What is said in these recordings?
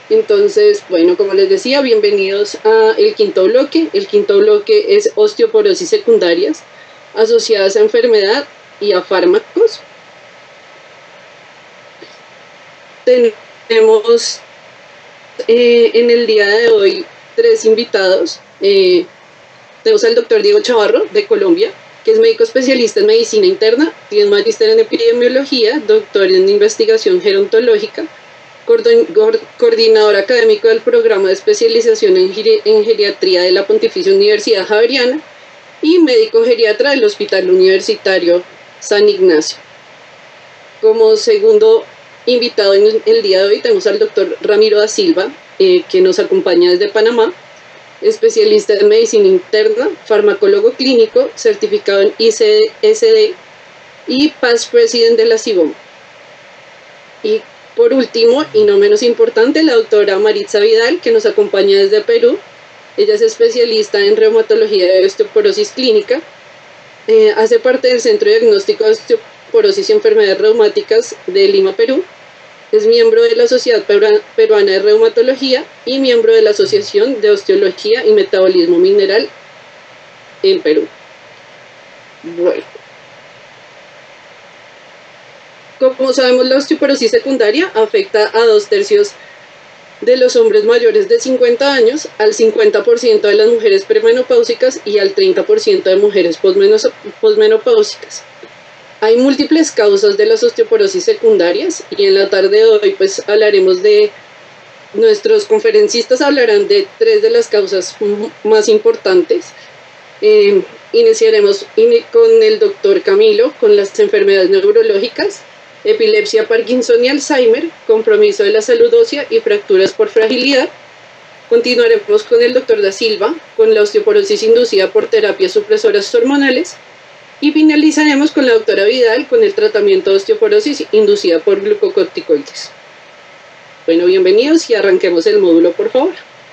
Entonces, bueno, como les decía, bienvenidos a el quinto bloque. El quinto bloque es osteoporosis secundarias asociadas a enfermedad y a fármacos. Tenemos en el día de hoy 3 invitados. Tenemos al doctor Diego Chavarro, de Colombia, que es médico especialista en medicina interna, tiene magíster en epidemiología, doctor en investigación gerontológica, coordinador académico del programa de especialización en geriatría de la Pontificia Universidad Javeriana y médico geriatra del Hospital Universitario San Ignacio. Como segundo invitado en el día de hoy tenemos al doctor Ramiro da Silva, que nos acompaña desde Panamá, especialista en medicina interna, farmacólogo clínico, certificado en ICSD y past president de la CIBOM. Y por último, y no menos importante, la doctora Maritza Vidal, que nos acompaña desde Perú. Ella es especialista en reumatología de osteoporosis clínica, hace parte del Centro de Diagnóstico de Osteoporosis y Enfermedades Reumáticas de Lima, Perú. Es miembro de la Sociedad Peruana de Reumatología y miembro de la Asociación de Osteología y Metabolismo Mineral en Perú. Bueno. Como sabemos, la osteoporosis secundaria afecta a 2/3 de los hombres mayores de 50 años, al 50% de las mujeres premenopáusicas y al 30% de mujeres posmenopáusicas. Hay múltiples causas de las osteoporosis secundarias y en la tarde de hoy pues hablaremos de, nuestros conferencistas hablarán de 3 de las causas más importantes. Iniciaremos con el doctor Camilo con las enfermedades neurológicas, epilepsia, Parkinson y Alzheimer, compromiso de la salud ósea y fracturas por fragilidad. Continuaremos con el doctor da Silva con la osteoporosis inducida por terapias supresoras hormonales. Y finalizaremos con la doctora Vidal con el tratamiento de osteoporosis inducida por glucocorticoides. Bueno, bienvenidos y arranquemos el módulo, por favor.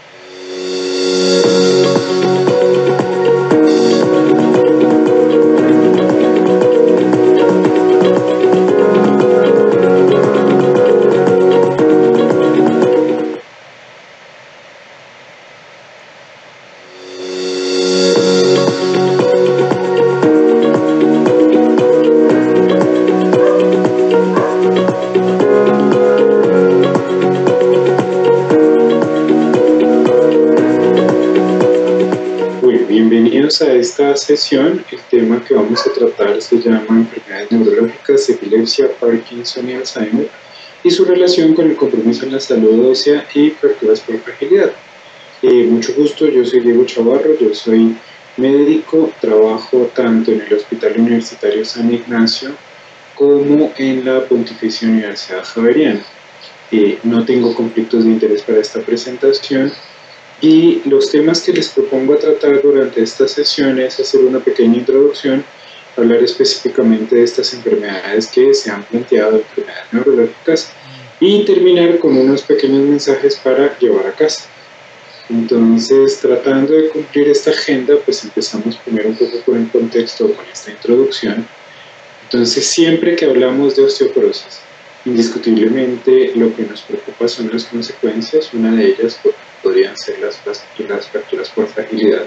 A esta sesión. El tema que vamos a tratar se llama enfermedades neurológicas, epilepsia, Parkinson y Alzheimer y su relación con el compromiso en la salud ósea y fracturas por fragilidad. Mucho gusto, yo soy Diego Chavarro, yo soy médico, trabajo tanto en el Hospital Universitario San Ignacio como en la Pontificia Universidad Javeriana. No tengo conflictos de interés para esta presentación. Y los temas que les propongo a tratar durante esta sesión es hacer una pequeña introducción, hablar específicamente de estas enfermedades que se han planteado, enfermedades neurológicas, y terminar con unos pequeños mensajes para llevar a casa. Entonces, tratando de cumplir esta agenda, pues empezamos primero un poco con el contexto, con esta introducción. Entonces, siempre que hablamos de osteoporosis, indiscutiblemente lo que nos preocupa son las consecuencias. Una de ellas podrían ser las fracturas por fragilidad,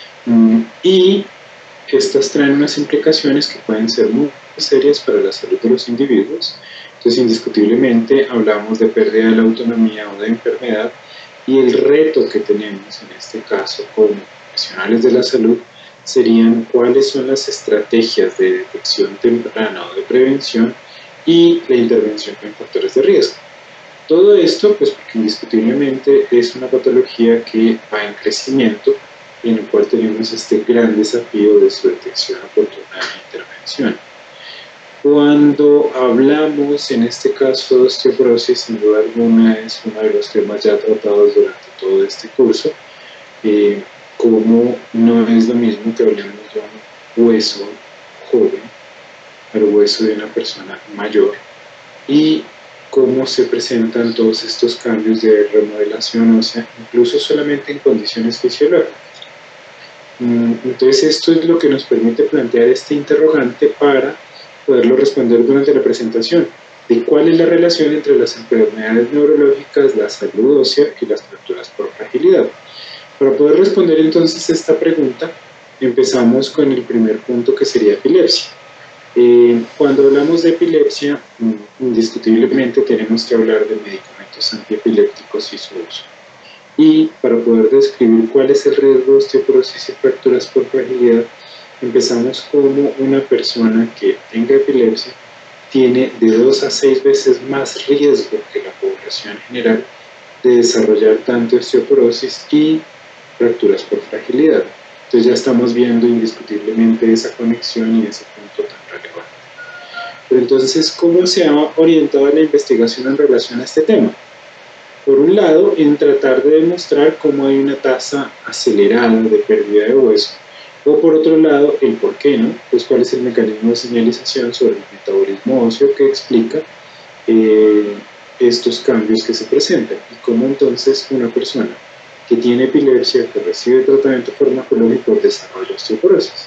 y estas traen unas implicaciones que pueden ser muy serias para la salud de los individuos. Entonces, indiscutiblemente hablamos de pérdida de la autonomía o de enfermedad, y el reto que tenemos en este caso como profesionales de la salud serían cuáles son las estrategias de detección temprana o de prevención y la intervención en factores de riesgo. Todo esto, pues porque indiscutiblemente es una patología que va en crecimiento y en el cual tenemos este gran desafío de su detección oportuna e intervención. Cuando hablamos, en este caso, de osteoporosis, sin duda alguna es uno de los temas ya tratados durante todo este curso, como no es lo mismo que hablemos de un hueso joven al hueso de una persona mayor, y cómo se presentan todos estos cambios de remodelación ósea, incluso solamente en condiciones fisiológicas. Entonces, esto es lo que nos permite plantear este interrogante para poderlo responder durante la presentación. de cuál es la relación entre las enfermedades neurológicas, la salud ósea y las fracturas por fragilidad. Para poder responder entonces esta pregunta, empezamos con el primer punto, que sería epilepsia. Cuando hablamos de epilepsia, indiscutiblemente tenemos que hablar de medicamentos antiepilépticos y su uso. Y para poder describir cuál es el riesgo de osteoporosis y fracturas por fragilidad, empezamos como una persona que tenga epilepsia tiene de 2 a 6 veces más riesgo que la población general de desarrollar tanto osteoporosis y fracturas por fragilidad. Entonces ya estamos viendo indiscutiblemente esa conexión y ese punto tan relevante. Pero entonces, ¿cómo se ha orientado la investigación en relación a este tema? Por un lado, en tratar de demostrar cómo hay una tasa acelerada de pérdida de hueso, o por otro lado, el por qué, ¿no? Pues cuál es el mecanismo de señalización sobre el metabolismo óseo que explica estos cambios que se presentan, y cómo entonces una persona que tiene epilepsia, que recibe tratamiento farmacológico, desarrolla osteoporosis.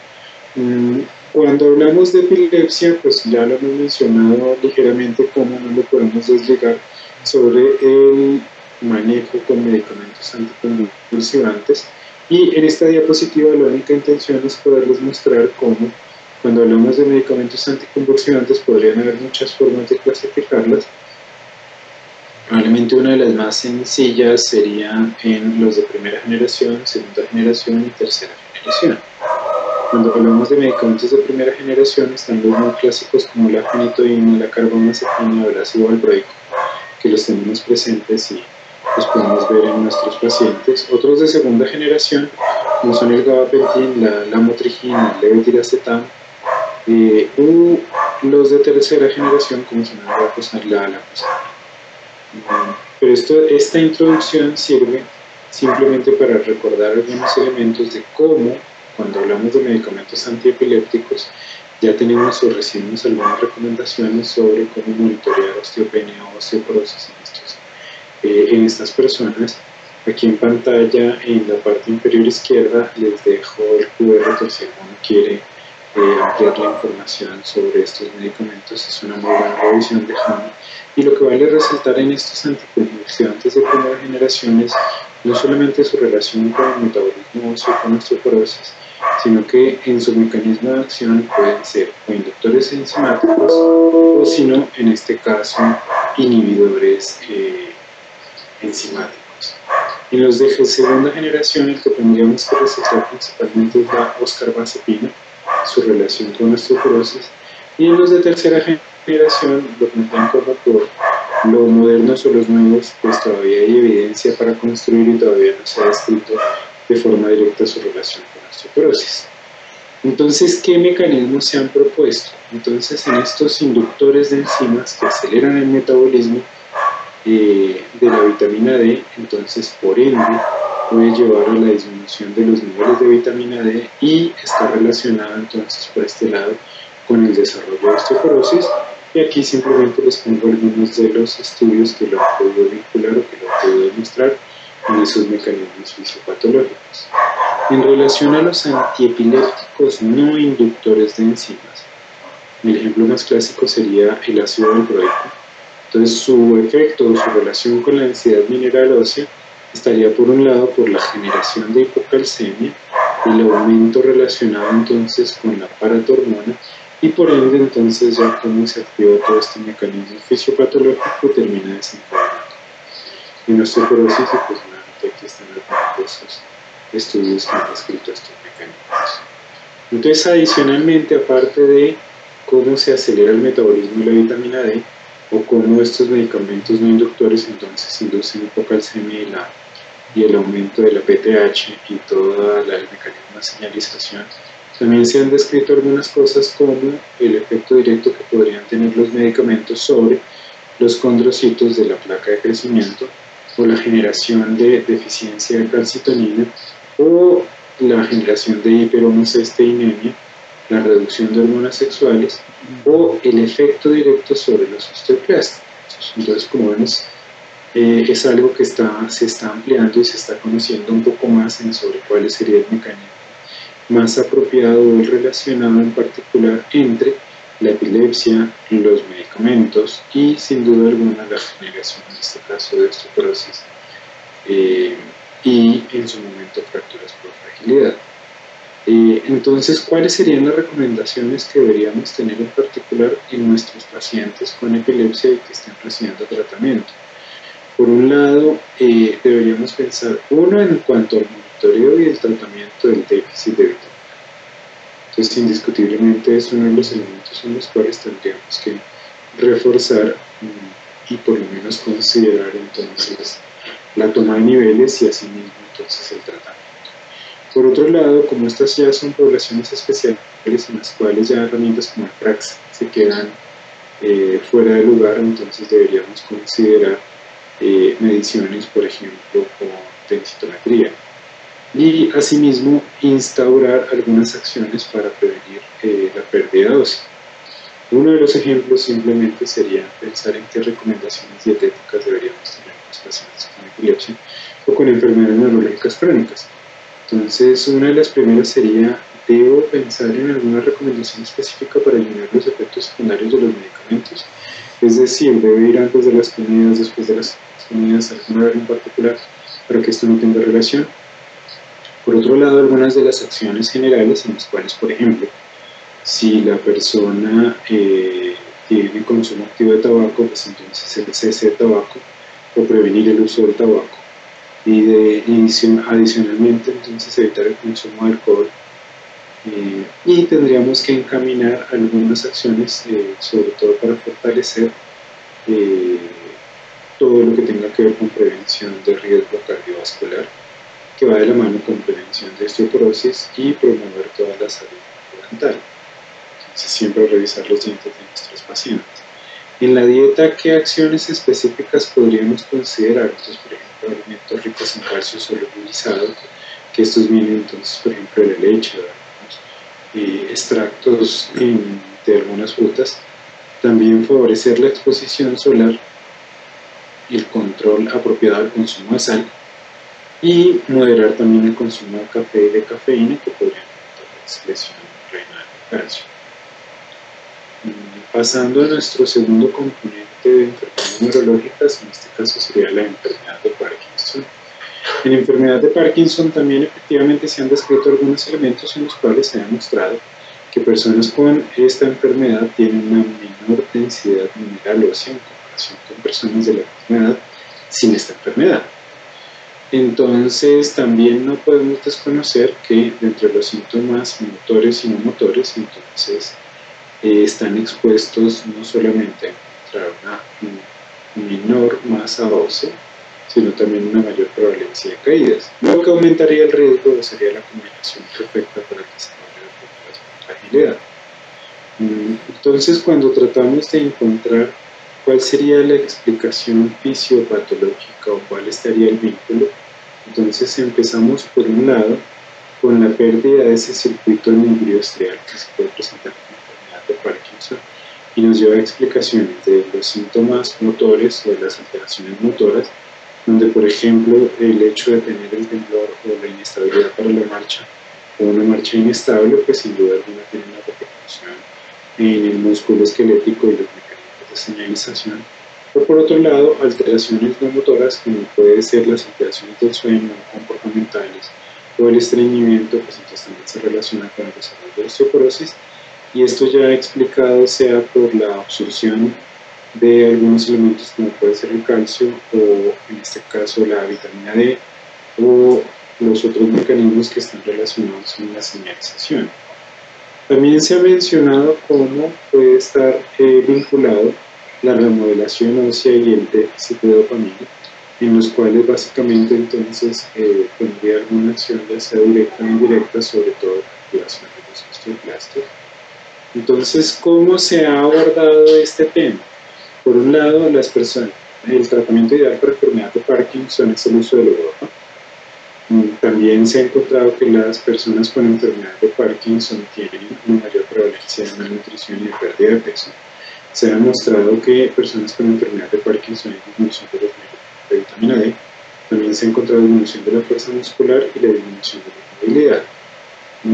Cuando hablamos de epilepsia, pues ya lo hemos mencionado ligeramente, cómo no lo podemos desligar sobre el manejo con medicamentos anticonvulsivantes, y en esta diapositiva la única intención es poderles mostrar cómo, cuando hablamos de medicamentos anticonvulsivantes, podrían haber muchas formas de clasificarlas. Probablemente una de las más sencillas sería en los de primera generación, segunda generación y tercera generación. Cuando hablamos de medicamentos de primera generación, están los muy clásicos como la fenitoína, la carbamazepina o el ácido valproico, que los tenemos presentes y los podemos ver en nuestros pacientes. Otros de segunda generación, como son el gabapentin, la lamotrigina, el levetiracetam, o los de tercera generación, como son el valproxar, la alaproxar. Pero esta introducción sirve simplemente para recordar algunos elementos de cómo, cuando hablamos de medicamentos antiepilépticos, ya tenemos o recibimos algunas recomendaciones sobre cómo monitorear osteopenia o osteoporosis en estas personas. Aquí en pantalla, en la parte inferior izquierda, les dejo el QR por si alguno quiere ampliar la información sobre estos medicamentos. Es una muy buena revisión de JAMA. Y lo que vale resaltar en estos anticonvulsivantes de primera generación es no solamente su relación con el metabolismo óseo con osteoporosis, sino que en su mecanismo de acción pueden ser o inductores enzimáticos o, si no, en este caso, inhibidores enzimáticos. En los de segunda generación, el que tendríamos que resaltar principalmente es la oscarbazepina, su relación con osteoporosis, y en los de tercera generación lo plantean como por lo modernos o los nuevos, pues todavía hay evidencia para construir y todavía no se ha descrito de forma directa su relación con osteoporosis. Entonces, ¿qué mecanismos se han propuesto? Entonces, en estos inductores de enzimas que aceleran el metabolismo de la vitamina D, entonces por ende puede llevar a la disminución de los niveles de vitamina D y está relacionado entonces por este lado con el desarrollo de osteoporosis. Y aquí simplemente les pongo algunos de los estudios que lo han podido vincular o que lo han podido demostrar en esos mecanismos fisiopatológicos. En relación a los antiepilépticos no inductores de enzimas, el ejemplo más clásico sería el ácido valproico. Entonces, su efecto o su relación con la densidad mineral ósea estaría por un lado por la generación de hipocalcemia, el aumento relacionado entonces con la paratormona, y por ende entonces ya como se activa todo este mecanismo fisiopatológico termina desencadenando en osteoporosis, y pues nuevamente aquí están algunos de esos estudios que han descrito estos mecanismos. Entonces, adicionalmente, aparte de cómo se acelera el metabolismo de la vitamina D, o cómo estos medicamentos no inductores entonces inducen hipocalcemia y el aumento de la PTH y todo el mecanismo de señalización, también se han descrito algunas cosas como el efecto directo que podrían tener los medicamentos sobre los condrocitos de la placa de crecimiento, o la generación de deficiencia de calcitonina, o la generación de hiperhomocesteinemia, la reducción de hormonas sexuales, o el efecto directo sobre los osteoclastos. Entonces, como vemos, es algo que se está ampliando y se está conociendo un poco más sobre cuál sería el mecanismo más apropiado o relacionado en particular entre la epilepsia, los medicamentos y sin duda alguna la generación, en este caso de osteoporosis y en su momento fracturas por fragilidad. Entonces, ¿cuáles serían las recomendaciones que deberíamos tener en particular en nuestros pacientes con epilepsia y que estén recibiendo tratamiento? Por un lado, deberíamos pensar, uno, en cuanto al monitoreo y el tratamiento del déficit de vitamina. Entonces, indiscutiblemente es uno de los elementos en los cuales tendríamos que reforzar y por lo menos considerar entonces la toma de niveles y asimismo entonces el tratamiento. Por otro lado, como estas ya son poblaciones especiales en las cuales ya herramientas como el PRAX se quedan fuera de lugar, entonces deberíamos considerar mediciones, por ejemplo, con densitometría. Y asimismo instaurar algunas acciones para prevenir la pérdida ósea. Uno de los ejemplos simplemente sería pensar en qué recomendaciones dietéticas deberíamos tener en los pacientes con epilepsia o con enfermedades neurológicas crónicas. Entonces, una de las primeras sería, ¿debo pensar en alguna recomendación específica para eliminar los efectos secundarios de los medicamentos? Es decir, ¿debe ir antes de las comidas, después de las comidas, algún horario en particular para que esto no tenga relación? Por otro lado, algunas de las acciones generales en las cuales, por ejemplo, si la persona tiene consumo activo de tabaco, pues entonces el cese de tabaco o prevenir el uso del tabaco. Y adicionalmente entonces evitar el consumo de alcohol y tendríamos que encaminar algunas acciones sobre todo para fortalecer todo lo que tenga que ver con prevención de riesgo cardiovascular, que va de la mano con prevención de osteoporosis y promover toda la salud dental. Entonces siempre revisar los dientes de nuestros pacientes. En la dieta, ¿qué acciones específicas podríamos considerar? Entonces, por ejemplo, alimentos ricos en calcio solubilizado, que estos vienen entonces, por ejemplo, de la leche, extractos de algunas frutas. También favorecer la exposición solar, el control apropiado del consumo de sal y moderar también el consumo de café y de cafeína, que podrían aumentar la excreción renal de calcio. Pasando a nuestro segundo componente de enfermedades neurológicas, en este caso sería la enfermedad de Parkinson. En enfermedad de Parkinson también efectivamente se han descrito algunos elementos en los cuales se ha demostrado que personas con esta enfermedad tienen una menor densidad mineral ósea en comparación con personas de la misma edad sin esta enfermedad. Entonces también no podemos desconocer que dentro de los síntomas motores y no motores, entonces están expuestos no solamente a encontrar una menor masa ósea, sino también una mayor prevalencia de caídas. Lo que aumentaría el riesgo sería la combinación perfecta para el desarrollo de fragilidad. Entonces, cuando tratamos de encontrar cuál sería la explicación fisiopatológica o cuál estaría el vínculo, entonces empezamos por un lado con la pérdida de ese circuito neurostrial que se puede presentar con la enfermedad de Parkinson y nos lleva a explicaciones de los síntomas motores o de las alteraciones motoras, donde por ejemplo el hecho de tener el temblor o la inestabilidad para la marcha o una marcha inestable, pues sin duda alguna tiene una repercusión en el músculo esquelético y los mecanismos de señalización. O por otro lado, alteraciones no motoras como puede ser las alteraciones del sueño o comportamentales o el estreñimiento, pues entonces también se relaciona con el desarrollo de osteoporosis, y esto ya explicado sea por la absorción de algunos elementos como puede ser el calcio o en este caso la vitamina D o los otros mecanismos que están relacionados con la señalización. También se ha mencionado cómo puede estar vinculado la remodelación ósea y el déficit de dopamina, en los cuales básicamente entonces tendría alguna acción ya sea directa o indirecta, sobre todo la activación de los osteoclastos. Entonces, ¿cómo se ha abordado este tema? Por un lado, las personas, el tratamiento ideal para enfermedad de Parkinson es el uso del logopa. También se ha encontrado que las personas con enfermedad de Parkinson tienen una mayor prevalencia de malnutrición y de pérdida de peso. Se ha demostrado que personas con enfermedad de Parkinson hay disminución de los niveles de vitamina D. También se ha encontrado disminución de la fuerza muscular y la disminución de la movilidad.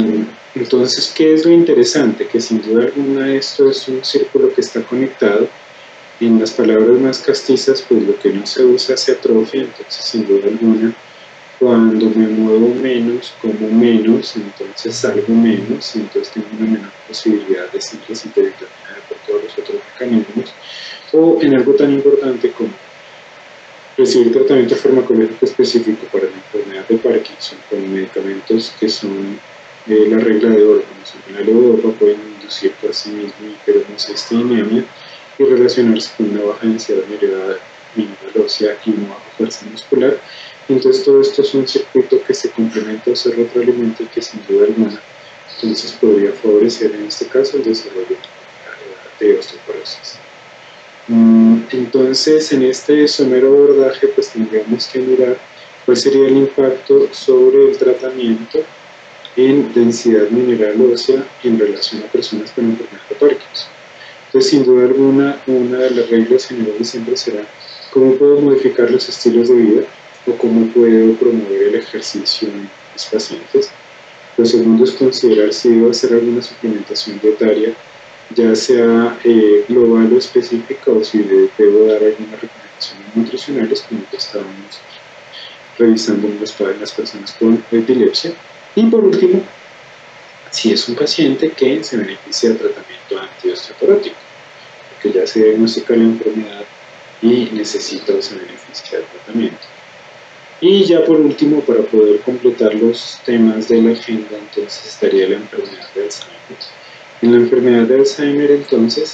Entonces, ¿qué es lo interesante? Que sin duda alguna esto es un círculo que está conectado. En las palabras más castizas, pues lo que no se usa se atrofia, entonces sin duda alguna, cuando me muevo menos, como menos, entonces salgo menos, y entonces tengo una menor posibilidad de síntesis de vitamina D por todos los otros mecanismos, o en algo tan importante como recibir tratamiento farmacológico específico para la enfermedad de Parkinson con medicamentos que son la regla de oro, como son la levodopa, pueden inducir por sí mismo hiperhemocisteinemia y relacionarse con una baja densidad mineral ósea y una baja fuerza muscular. Entonces todo esto es un circuito que se complementa o se retroalimenta y que sin duda alguna entonces podría favorecer en este caso el desarrollo de osteoporosis. Entonces en este somero abordaje pues tendríamos que mirar cuál sería el impacto sobre el tratamiento en densidad mineral ósea en relación a personas con enfermedad de Parkinson. Entonces, sin duda alguna, una de las reglas generales siempre será cómo puedo modificar los estilos de vida o cómo puedo promover el ejercicio en mis pacientes. Lo segundo es considerar si debo hacer alguna suplementación dietaria, ya sea global o específica, o si debo dar algunas recomendaciones nutricionales, como que estábamos revisando en las personas con epilepsia. Y por último, si es un paciente que se beneficia del tratamiento antiosteoporótico, porque ya se diagnostica la enfermedad y necesita o se beneficia del tratamiento. Y ya por último, para poder completar los temas de la agenda, entonces estaría la enfermedad de Alzheimer. En la enfermedad de Alzheimer, entonces,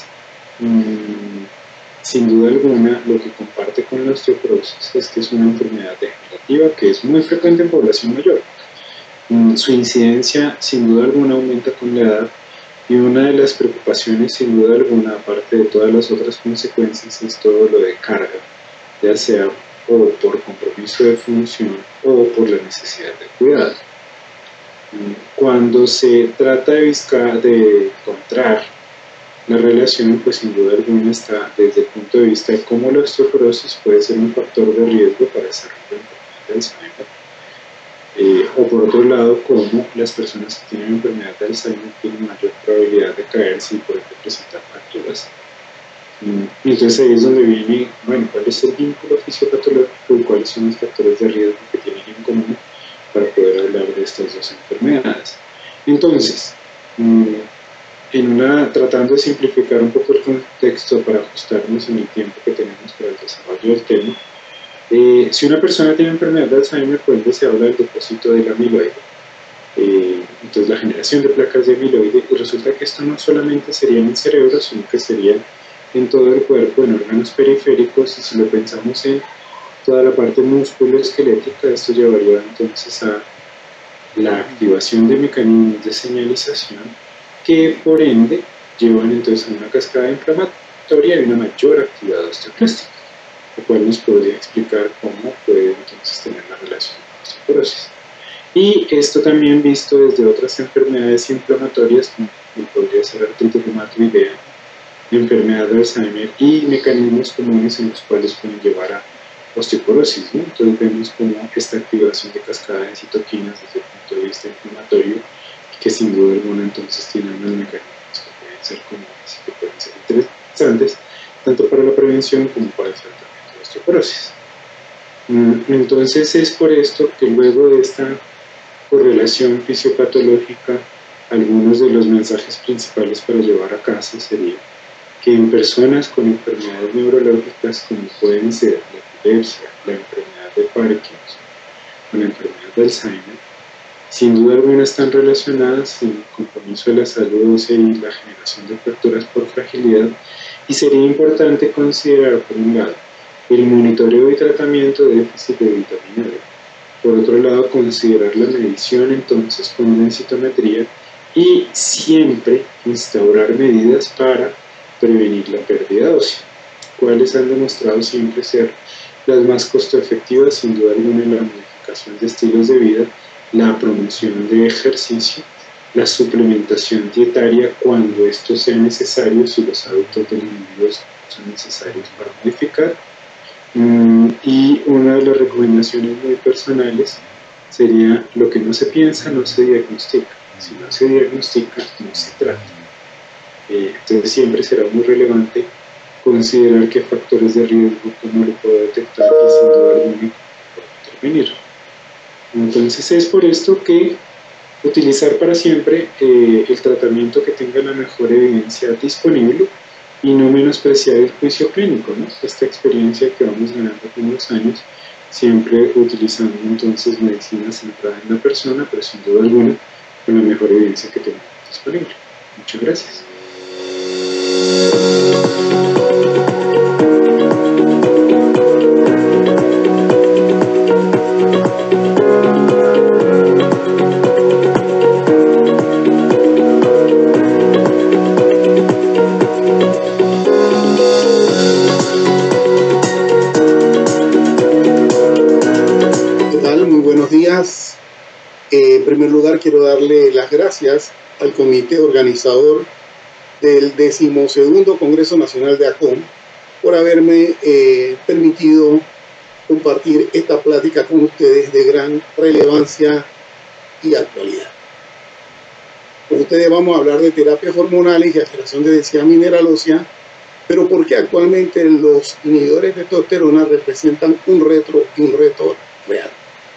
sin duda alguna, lo que comparte con la osteoporosis es que es una enfermedad degenerativa que es muy frecuente en población mayor. Su incidencia sin duda alguna aumenta con la edad y una de las preocupaciones sin duda alguna, aparte de todas las otras consecuencias, es todo lo de carga, ya sea o por compromiso de función o por la necesidad de cuidado. Cuando se trata de encontrar la relación, pues sin duda alguna está desde el punto de vista de cómo la osteoporosis puede ser un factor de riesgo para desarrollar la enfermedad de Alzheimer. O por otro lado, cómo las personas que tienen enfermedad de Alzheimer tienen mayor probabilidad de caerse y por ejemplo presentar fracturas. Entonces ahí es donde viene, bueno, cuál es el vínculo fisiopatológico y cuáles son los factores de riesgo que tienen en común para poder hablar de estas dos enfermedades. Entonces, tratando de simplificar un poco el contexto para ajustarnos en el tiempo que tenemos para el desarrollo del tema, si una persona tiene enfermedad de Alzheimer, pues se habla del depósito del amiloide, entonces la generación de placas de amiloide, y resulta que esto no solamente sería en el cerebro, sino que sería en todo el cuerpo, en órganos periféricos, y si lo pensamos en toda la parte musculoesquelética, esto llevaría entonces a la activación de mecanismos de señalización que por ende llevan entonces a una cascada inflamatoria y una mayor actividad osteoclástica, lo cual nos podría explicar cómo puede entonces tener la relación con la osteoporosis. Y esto también visto desde otras enfermedades inflamatorias, como podría ser artritis reumatoidea, enfermedad de Alzheimer y mecanismos comunes en los cuales pueden llevar a osteoporosis, ¿no? Entonces vemos como esta activación de cascada de citoquinas desde el punto de vista inflamatorio, que sin duda alguna entonces tienen unos mecanismos que pueden ser comunes y que pueden ser interesantes, tanto para la prevención como para el tratamiento de osteoporosis. Entonces es por esto que luego de esta correlación fisiopatológica, algunos de los mensajes principales para llevar a casa sería que en personas con enfermedades neurológicas como pueden ser la epilepsia, la enfermedad de Parkinson o la enfermedad de Alzheimer, sin duda alguna están relacionadas en el compromiso de la salud ósea y la generación de fracturas por fragilidad, y sería importante considerar, por un lado, el monitoreo y tratamiento de déficit de vitamina D. Por otro lado, considerar la medición entonces con densitometría y siempre instaurar medidas para prevenir la pérdida ósea, cuales han demostrado siempre ser las más costo efectivas, sin duda alguna, en la modificación de estilos de vida, la promoción de ejercicio, la suplementación dietaria cuando esto sea necesario, si los hábitos del individuo son necesarios para modificar. Y una de las recomendaciones muy personales sería: lo que no se piensa no se diagnostica. Si no se diagnostica, no se trata. Entonces siempre será muy relevante considerar qué factores de riesgo uno lo puede detectar y sin duda alguna intervenir. Entonces es por esto que utilizar para siempre el tratamiento que tenga la mejor evidencia disponible y no menospreciar el juicio clínico, ¿no? Esta experiencia que vamos ganando con los años, siempre utilizando entonces medicina centrada en la persona, pero sin duda alguna con la mejor evidencia que tengamos disponible. Muchas gracias. En primer lugar, quiero darle las gracias al comité organizador del 12º Congreso Nacional de ACOM por haberme permitido compartir esta plática con ustedes de gran relevancia y actualidad. Con ustedes vamos a hablar de terapias hormonales y alteración de densidad mineral ósea, pero ¿por qué actualmente los inhibidores de testosterona representan un reto real?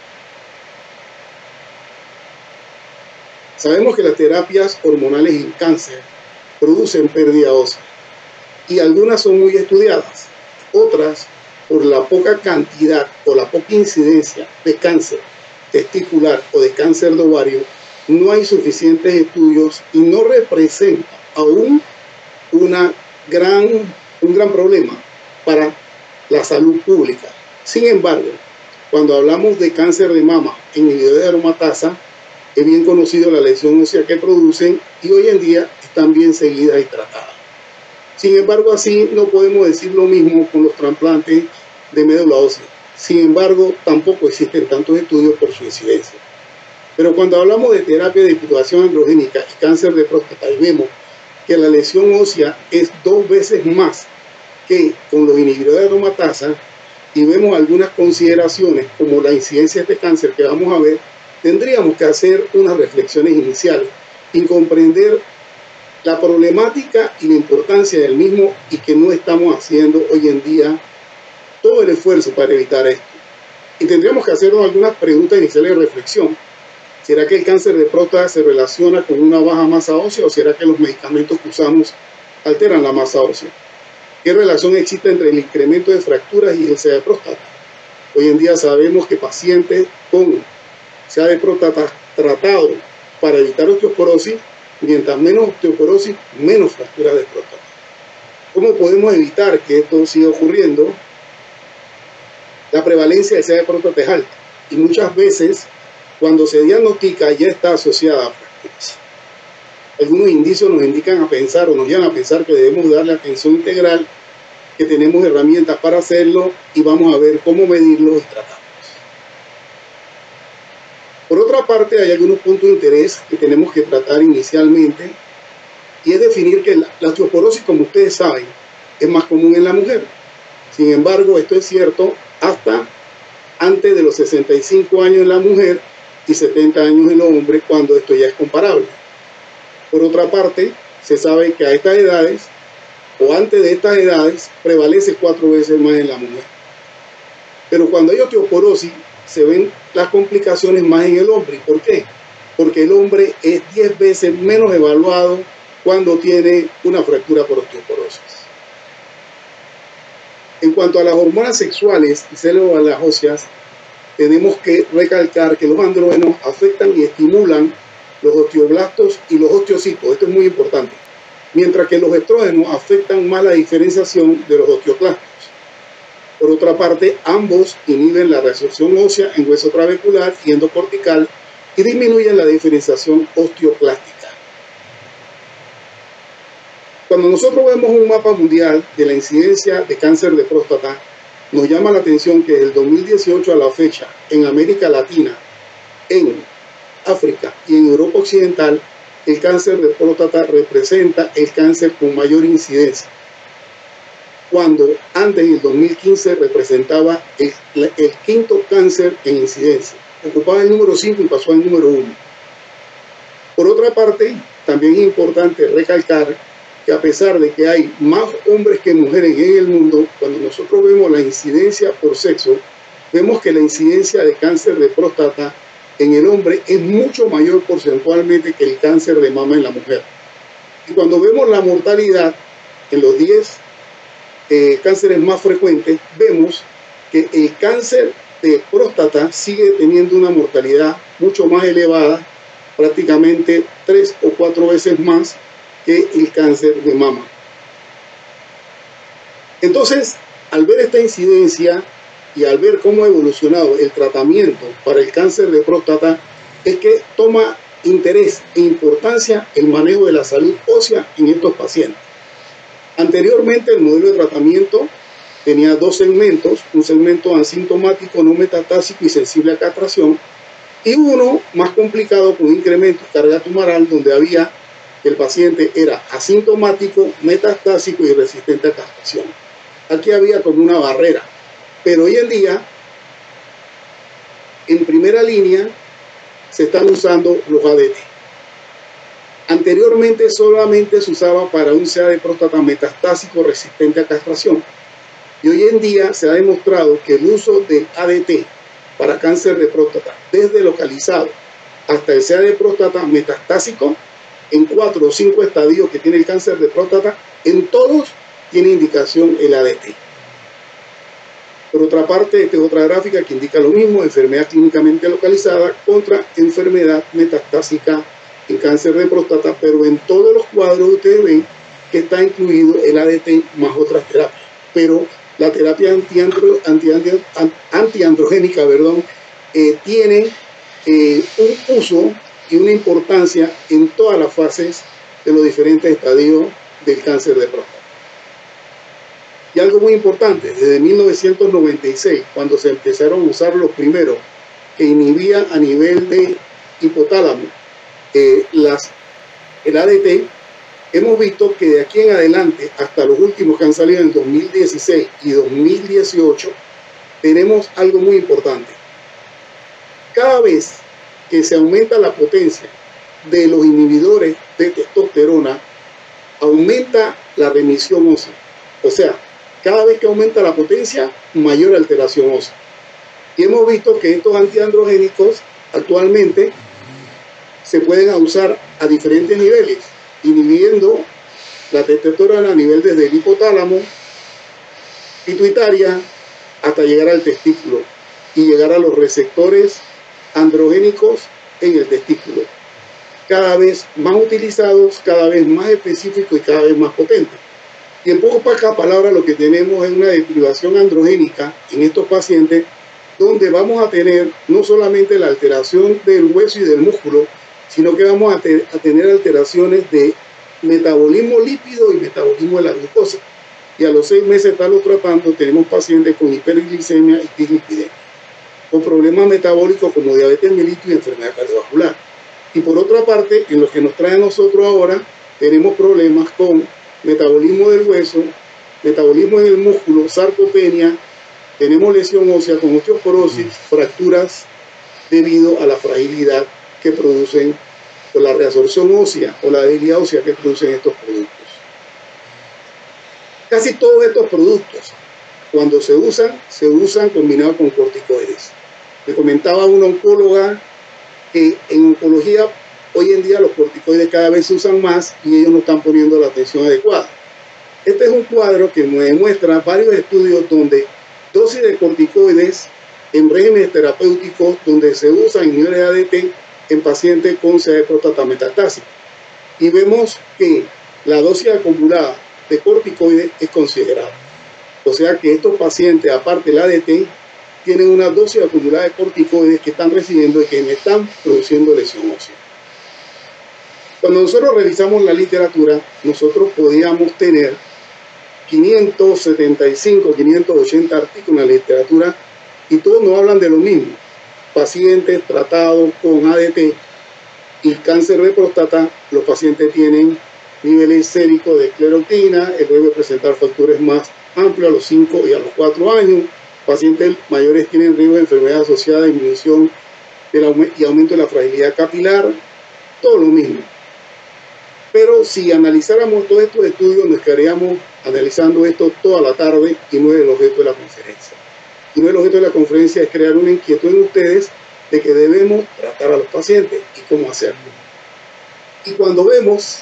Sabemos que las terapias hormonales en cáncer producen pérdida ósea y algunas son muy estudiadas, otras por la poca cantidad o la poca incidencia de cáncer testicular o de cáncer de ovario, no hay suficientes estudios y no representa aún un gran problema para la salud pública. Sin embargo, cuando hablamos de cáncer de mama en inhibidores de aromatasa, es bien conocido la lesión ósea que producen y hoy en día están bien seguidas y tratadas. Sin embargo, así no podemos decir lo mismo con los trasplantes de médula ósea. Sin embargo, tampoco existen tantos estudios por su incidencia. Pero cuando hablamos de terapia de diputación androgénica y cáncer de próstata y vemos que la lesión ósea es 2 veces más que con los inhibidores de aromatasa y vemos algunas consideraciones como la incidencia de este cáncer que vamos a ver, tendríamos que hacer unas reflexiones iniciales y comprender la problemática y la importancia del mismo y que no estamos haciendo hoy en día todo el esfuerzo para evitar esto. Y tendríamos que hacernos algunas preguntas iniciales de reflexión. ¿Será que el cáncer de próstata se relaciona con una baja masa ósea o será que los medicamentos que usamos alteran la masa ósea? ¿Qué relación existe entre el incremento de fracturas y el CA de próstata? Hoy en día sabemos que pacientes con CA de próstata tratado para evitar osteoporosis, mientras menos osteoporosis, menos fracturas de próstata. ¿Cómo podemos evitar que esto siga ocurriendo? La prevalencia de CA de próstata es alta y muchas veces cuando se diagnostica ya está asociada a fracturas. Algunos indicios nos indican a pensar o nos llevan a pensar que debemos darle atención integral, que tenemos herramientas para hacerlo y vamos a ver cómo medirlo y tratarlo. Por otra parte, hay algunos puntos de interés que tenemos que tratar inicialmente y es definir que la osteoporosis, como ustedes saben, es más común en la mujer. Sin embargo, esto es cierto hasta antes de los 65 años en la mujer y 70 años en los hombres, cuando esto ya es comparable. Por otra parte, se sabe que a estas edades o antes de estas edades prevalece 4 veces más en la mujer. Pero cuando hay osteoporosis, se ven las complicaciones más en el hombre. ¿Por qué? Porque el hombre es 10 veces menos evaluado cuando tiene una fractura por osteoporosis. En cuanto a las hormonas sexuales y células óseas, tenemos que recalcar que los andrógenos afectan y estimulan los osteoblastos y los osteocitos. Esto es muy importante. Mientras que los estrógenos afectan más la diferenciación de los osteoclastos. Por otra parte, ambos inhiben la reabsorción ósea en hueso trabecular y endocortical y disminuyen la diferenciación osteoclástica. Cuando nosotros vemos un mapa mundial de la incidencia de cáncer de próstata, nos llama la atención que desde el 2018 a la fecha, en América Latina, en África y en Europa Occidental, el cáncer de próstata representa el cáncer con mayor incidencia. Cuando antes, en el 2015, representaba el 5.º cáncer en incidencia. Ocupaba el número 5 y pasó al número 1. Por otra parte, también es importante recalcar que a pesar de que hay más hombres que mujeres en el mundo, cuando nosotros vemos la incidencia por sexo, vemos que la incidencia de cáncer de próstata en el hombre es mucho mayor porcentualmente que el cáncer de mama en la mujer. Y cuando vemos la mortalidad en los 10 cánceres más frecuentes, vemos que el cáncer de próstata sigue teniendo una mortalidad mucho más elevada, prácticamente 3 o 4 veces más que el cáncer de mama. Entonces, al ver esta incidencia y al ver cómo ha evolucionado el tratamiento para el cáncer de próstata, es que toma interés e importancia el manejo de la salud ósea en estos pacientes. Anteriormente, el modelo de tratamiento tenía 2 segmentos, un segmento asintomático, no metastásico y sensible a castración, y uno más complicado con incremento de carga tumoral, donde había que el paciente era asintomático, metastásico y resistente a castración. Aquí había como una barrera, pero hoy en día, en primera línea, se están usando los ADT. Anteriormente solamente se usaba para un CA de próstata metastásico resistente a castración. Y hoy en día se ha demostrado que el uso del ADT para cáncer de próstata, desde localizado hasta el CA de próstata metastásico, en 4 o 5 estadios que tiene el cáncer de próstata, en todos tiene indicación el ADT. Por otra parte, esta es otra gráfica que indica lo mismo: enfermedad clínicamente localizada contra enfermedad metastásica en cáncer de próstata, pero en todos los cuadros ustedes ven que está incluido el ADT más otras terapias. Pero la terapia antiandrogénica tiene un uso y una importancia en todas las fases de los diferentes estadios del cáncer de próstata. Y algo muy importante, desde 1996, cuando se empezaron a usar los primeros que inhibían a nivel de hipotálamo el ADT, hemos visto que de aquí en adelante, hasta los últimos que han salido en 2016 y 2018, tenemos algo muy importante. Cada vez que se aumenta la potencia de los inhibidores de testosterona, aumenta la remisión ósea. O sea, cada vez que aumenta la potencia, mayor alteración ósea. Y hemos visto que estos antiandrogénicos actualmente se pueden usar a diferentes niveles, inhibiendo la testosterona a nivel desde el hipotálamo, pituitaria, hasta llegar al testículo y llegar a los receptores androgénicos en el testículo. Cada vez más utilizados, cada vez más específicos y cada vez más potentes. Y en pocas palabras, lo que tenemos es una deprivación androgénica en estos pacientes, donde vamos a tener no solamente la alteración del hueso y del músculo, sino que vamos a tener alteraciones de metabolismo lípido y metabolismo de la glucosa. Y a los 6 meses de estarlo tratando, tenemos pacientes con hiperglicemia y dislipidemia, con problemas metabólicos como diabetes mellitus y enfermedad cardiovascular. Y por otra parte, en lo que nos trae a nosotros ahora, tenemos problemas con metabolismo del hueso, metabolismo en el músculo, sarcopenia, tenemos lesión ósea con osteoporosis, fracturas debido a la fragilidad que producen, o la reabsorción ósea o la debilidad ósea que producen estos productos. Casi todos estos productos, cuando se usan combinados con corticoides. Me comentaba una oncóloga que en oncología hoy en día los corticoides cada vez se usan más y ellos no están poniendo la atención adecuada. Este es un cuadro que me demuestra varios estudios donde dosis de corticoides en regímenes terapéuticos donde se usan inhibidores de ADT en pacientes con CA de próstata metastásica. Y vemos que la dosis acumulada de corticoides es considerable. O sea que estos pacientes, aparte del ADT, tienen una dosis acumulada de corticoides que están recibiendo y que me están produciendo lesión ósea. Cuando nosotros revisamos la literatura, nosotros podíamos tener 575, 580 artículos en la literatura y todos nos hablan de lo mismo. Pacientes tratados con ADT y cáncer de próstata, los pacientes tienen niveles séricos de esclerotina, debe presentar factores más amplios a los 5 y a los 4 años. Pacientes mayores tienen riesgo de enfermedad asociada a disminución y aumento de la fragilidad capilar. todo lo mismo. Pero si analizáramos todos estos estudios, nos quedaríamos analizando esto toda la tarde y no es el objeto de la conferencia. Y no es el objeto de la conferencia es crear una inquietud en ustedes de que debemos tratar a los pacientes y cómo hacerlo. Y cuando vemos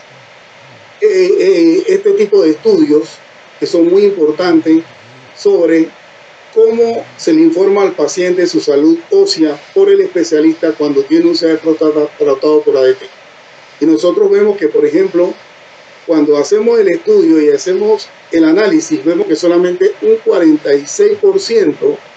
este tipo de estudios, que son muy importantes, sobre cómo se le informa al paciente de su salud ósea por el especialista cuando tiene un cáncer de próstata tratado por ADT. Y nosotros vemos que, por ejemplo, cuando hacemos el estudio y hacemos el análisis, vemos que solamente un 46%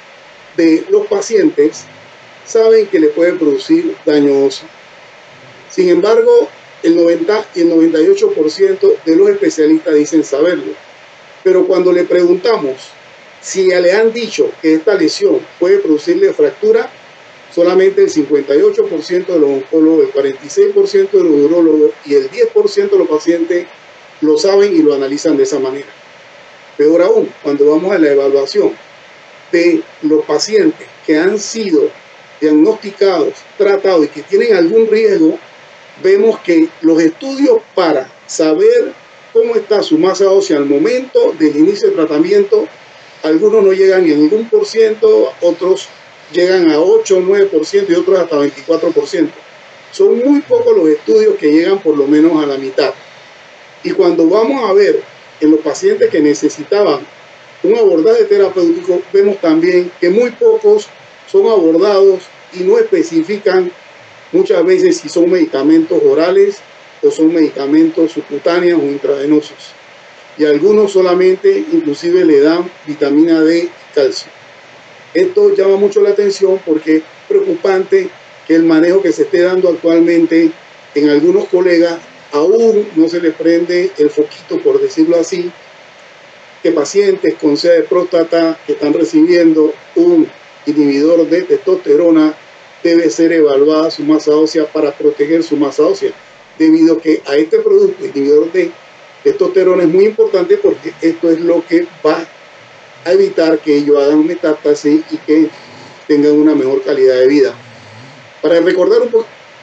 de los pacientes saben que le puede producir daño óseo. Sin embargo, el 90 y el 98% de los especialistas dicen saberlo. Pero cuando le preguntamos si le han dicho que esta lesión puede producirle fractura, solamente el 58% de los oncólogos, el 46% de los urólogos y el 10% de los pacientes lo saben y lo analizan de esa manera. Peor aún, cuando vamos a la evaluación de los pacientes que han sido diagnosticados, tratados y que tienen algún riesgo, vemos que los estudios para saber cómo está su masa ósea al momento del inicio del tratamiento, algunos no llegan ni a ningún por ciento, otros llegan a 8 o 9% y otros hasta 24%. Son muy pocos los estudios que llegan por lo menos a la mitad. Y cuando vamos a ver en los pacientes que necesitaban un abordaje terapéutico, vemos también que muy pocos son abordados y no especifican muchas veces si son medicamentos orales o son medicamentos subcutáneos o intravenosos. Y algunos solamente inclusive le dan vitamina D y calcio. Esto llama mucho la atención porque es preocupante que el manejo que se esté dando actualmente en algunos colegas aún no se le prende el foquito, por decirlo así, que pacientes con cáncer de próstata que están recibiendo un inhibidor de testosterona debe ser evaluada su masa ósea para proteger su masa ósea, debido a que a este producto inhibidor de testosterona es muy importante porque esto es lo que va a evitar que ellos hagan metástasis y que tengan una mejor calidad de vida. Para recordar un poquito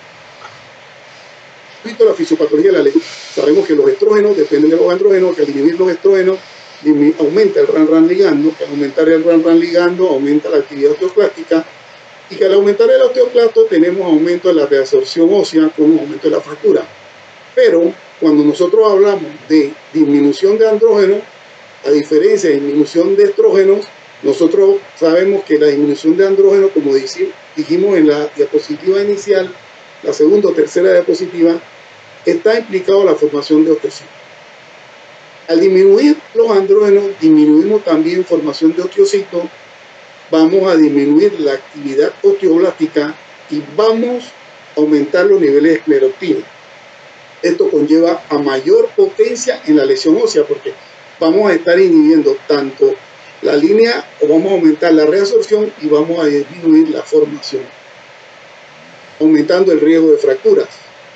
la fisiopatología de la ley, sabemos que los estrógenos dependen de los andrógenos, que al inhibir los estrógenos aumenta el RAN-RAN ligando, que al aumentar el RAN-RAN ligando aumenta la actividad osteoclástica y que al aumentar el osteoclasto tenemos aumento de la reabsorción ósea con aumento de la fractura. Pero cuando nosotros hablamos de disminución de andrógenos, a diferencia de disminución de estrógenos, nosotros sabemos que la disminución de andrógenos, como dijimos en la diapositiva inicial, la segunda o tercera diapositiva, está implicado la formación de osteocitos. Al disminuir los andrógenos, disminuimos también formación de osteocitos, vamos a disminuir la actividad osteoblástica y vamos a aumentar los niveles de esclerotina. Esto conlleva a mayor potencia en la lesión ósea porque vamos a estar inhibiendo tanto la línea o vamos a aumentar la reabsorción y vamos a disminuir la formación, aumentando el riesgo de fracturas.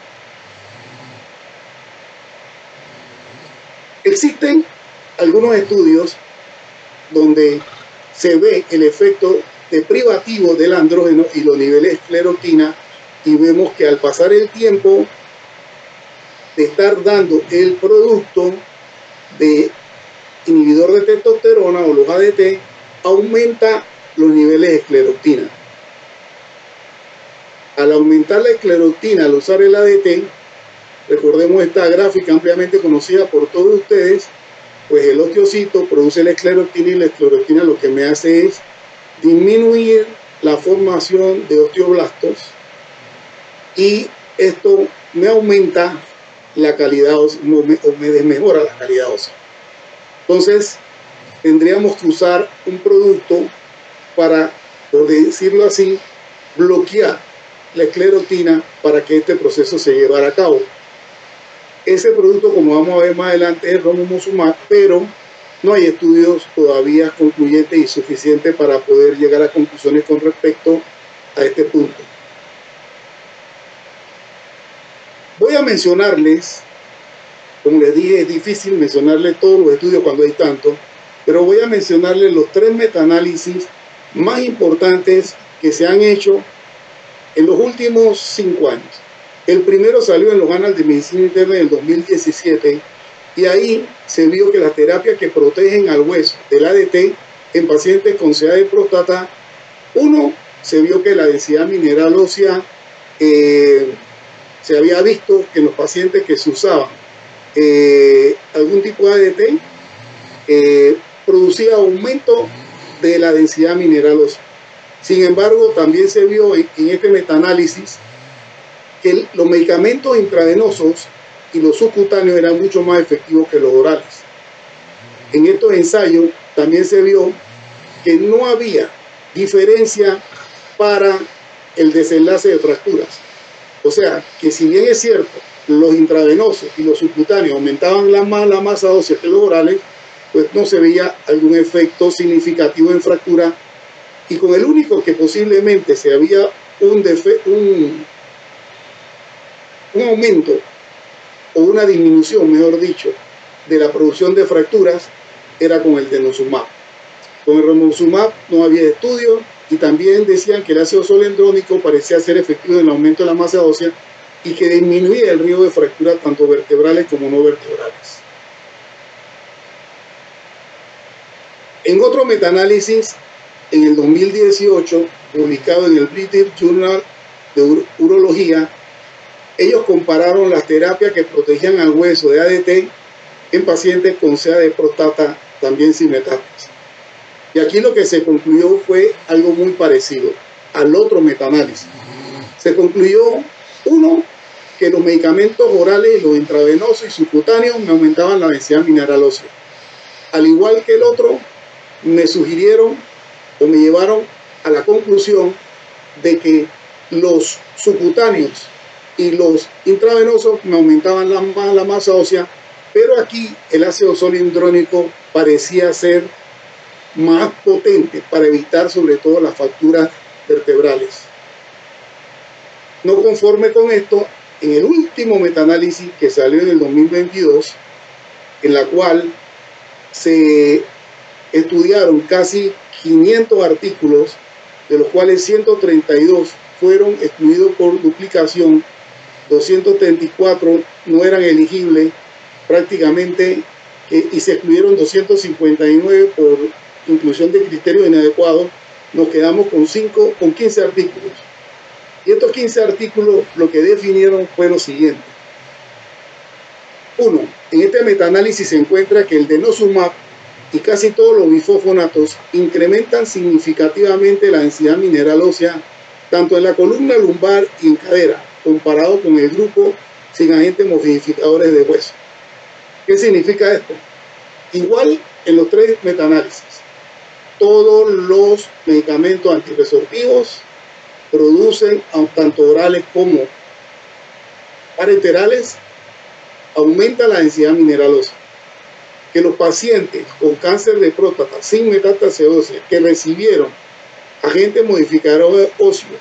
Existen algunos estudios donde se ve el efecto deprivativo del andrógeno y los niveles de esclerotina y vemos que al pasar el tiempo de estar dando el producto de inhibidor de testosterona o los ADT, aumenta los niveles de esclerotina. Al aumentar la esclerotina al usar el ADT, recordemos esta gráfica ampliamente conocida por todos ustedes, pues el osteocito produce la esclerotina y la esclerotina lo que me hace es disminuir la formación de osteoblastos y esto me aumenta la calidad ósea, o me desmejora la calidad ósea. Entonces tendríamos que usar un producto para, por decirlo así, bloquear la esclerotina para que este proceso se llevara a cabo. Ese producto, como vamos a ver más adelante, es romosozumab, pero no hay estudios todavía concluyentes y suficientes para poder llegar a conclusiones con respecto a este punto. Voy a mencionarles, como les dije, es difícil mencionarles todos los estudios cuando hay tanto, pero voy a mencionarles los 3 metaanálisis más importantes que se han hecho en los últimos 5 años. El primero salió en los Annals de Medicina Interna en el 2017 y ahí se vio que las terapias que protegen al hueso del ADT en pacientes con CA de próstata, uno, se vio que la densidad mineral ósea se había visto que en los pacientes que se usaban algún tipo de ADT producía aumento de la densidad mineral ósea. Sin embargo, también se vio en este metaanálisis que los medicamentos intravenosos y los subcutáneos eran mucho más efectivos que los orales. En estos ensayos también se vio que no había diferencia para el desenlace de fracturas. O sea, que si bien es cierto, los intravenosos y los subcutáneos aumentaban la masa ósea que los orales, pues no se veía algún efecto significativo en fractura, y con el único que posiblemente se había un aumento o una disminución, mejor dicho, de la producción de fracturas era con el denosumab. Con el romosumab no había estudios y también decían que el ácido zoledrónico parecía ser efectivo en el aumento de la masa ósea y que disminuía el riesgo de fracturas tanto vertebrales como no vertebrales. En otro metaanálisis, en el 2018, publicado en el British Journal de Urología, ellos compararon las terapias que protegían al hueso de ADT en pacientes con CA de próstata también sin metástasis. Y aquí lo que se concluyó fue algo muy parecido al otro metaanálisis. Se concluyó, uno, que los medicamentos orales, los intravenosos y subcutáneos me aumentaban la densidad mineral ósea. Al igual que el otro, me sugirieron o me llevaron a la conclusión de que los subcutáneos y los intravenosos me aumentaban la masa ósea, pero aquí el ácido zoledrónico parecía ser más potente para evitar sobre todo las fracturas vertebrales. No conforme con esto, en el último metaanálisis que salió en el 2022, en la cual se estudiaron casi 500 artículos, de los cuales 132 fueron excluidos por duplicación, 234 no eran elegibles prácticamente, y se excluyeron 259 por inclusión de criterios inadecuados. Nos quedamos con 15 artículos. Y estos 15 artículos lo que definieron fue lo siguiente. Uno, en este metaanálisis se encuentra que el denosumab y casi todos los bifosfonatos incrementan significativamente la densidad mineral ósea tanto en la columna lumbar y en cadera, comparado con el grupo sin agentes modificadores de hueso. ¿Qué significa esto? Igual en los tres metaanálisis, todos los medicamentos antirresortivos producen, tanto orales como parenterales, aumenta la densidad mineral ósea. Que los pacientes con cáncer de próstata sin metástasis ósea que recibieron agentes modificadores óseos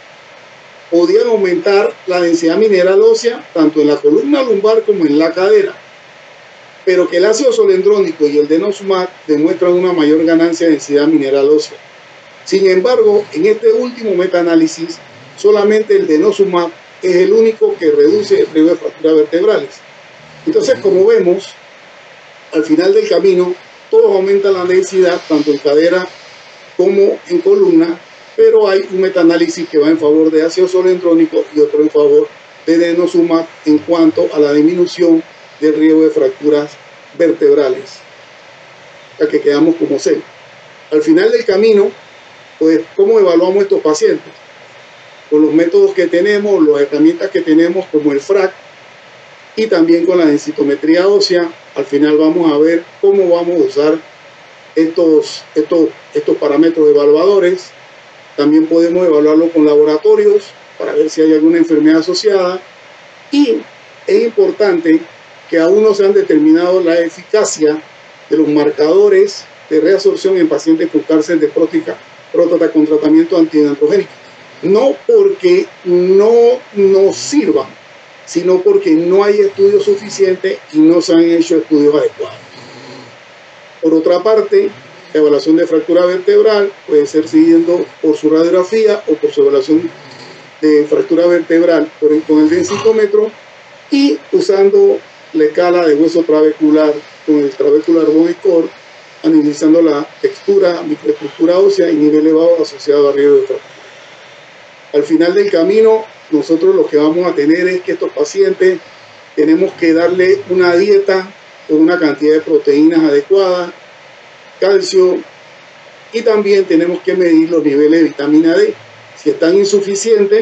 podían aumentar la densidad mineral ósea tanto en la columna lumbar como en la cadera, pero que el ácido zoledrónico y el denosumab demuestran una mayor ganancia de densidad mineral ósea. Sin embargo, en este último metaanálisis, solamente el denosumab es el único que reduce el riesgo de fracturas vertebrales. Entonces, como vemos, al final del camino, todos aumentan la densidad, tanto en cadera como en columna, pero hay un metaanálisis que va en favor de ácido zoledrónico y otro en favor de denosumab en cuanto a la disminución del riesgo de fracturas vertebrales, a que quedamos como C. Al final del camino, pues, ¿cómo evaluamos estos pacientes? Con los métodos que tenemos, las herramientas que tenemos, como el FRAC, y también con la densitometría ósea. Al final vamos a ver cómo vamos a usar estos parámetros evaluadores. También podemos evaluarlo con laboratorios para ver si hay alguna enfermedad asociada. Y es importante que aún no se han determinado la eficacia de los marcadores de reabsorción en pacientes con cáncer de próstata con tratamiento antiandrogénico. No porque no nos sirvan, sino porque no hay estudios suficientes y no se han hecho estudios adecuados. Por otra parte, la evaluación de fractura vertebral puede ser siguiendo por su radiografía o por su evaluación de fractura vertebral con el densitómetro y usando la escala de hueso trabecular con el trabecular bone score, analizando la textura, microestructura ósea y nivel elevado asociado a riesgo de fractura. Al final del camino, nosotros lo que vamos a tener es que estos pacientes tenemos que darle una dieta con una cantidad de proteínas adecuada, calcio, y también tenemos que medir los niveles de vitamina D. Si están insuficientes,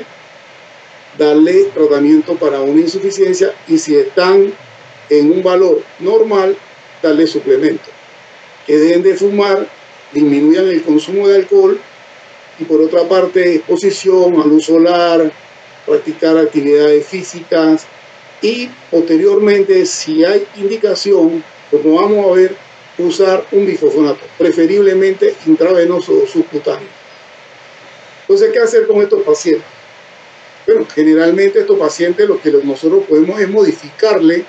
darle tratamiento para una insuficiencia, y si están en un valor normal, darle suplemento. Que dejen de fumar, disminuyan el consumo de alcohol, y por otra parte exposición a luz solar, practicar actividades físicas, y posteriormente, si hay indicación, como vamos a ver, usar un bifosfonato, preferiblemente intravenoso o subcutáneo. Entonces, ¿qué hacer con estos pacientes? Bueno, generalmente estos pacientes lo que nosotros podemos es modificarle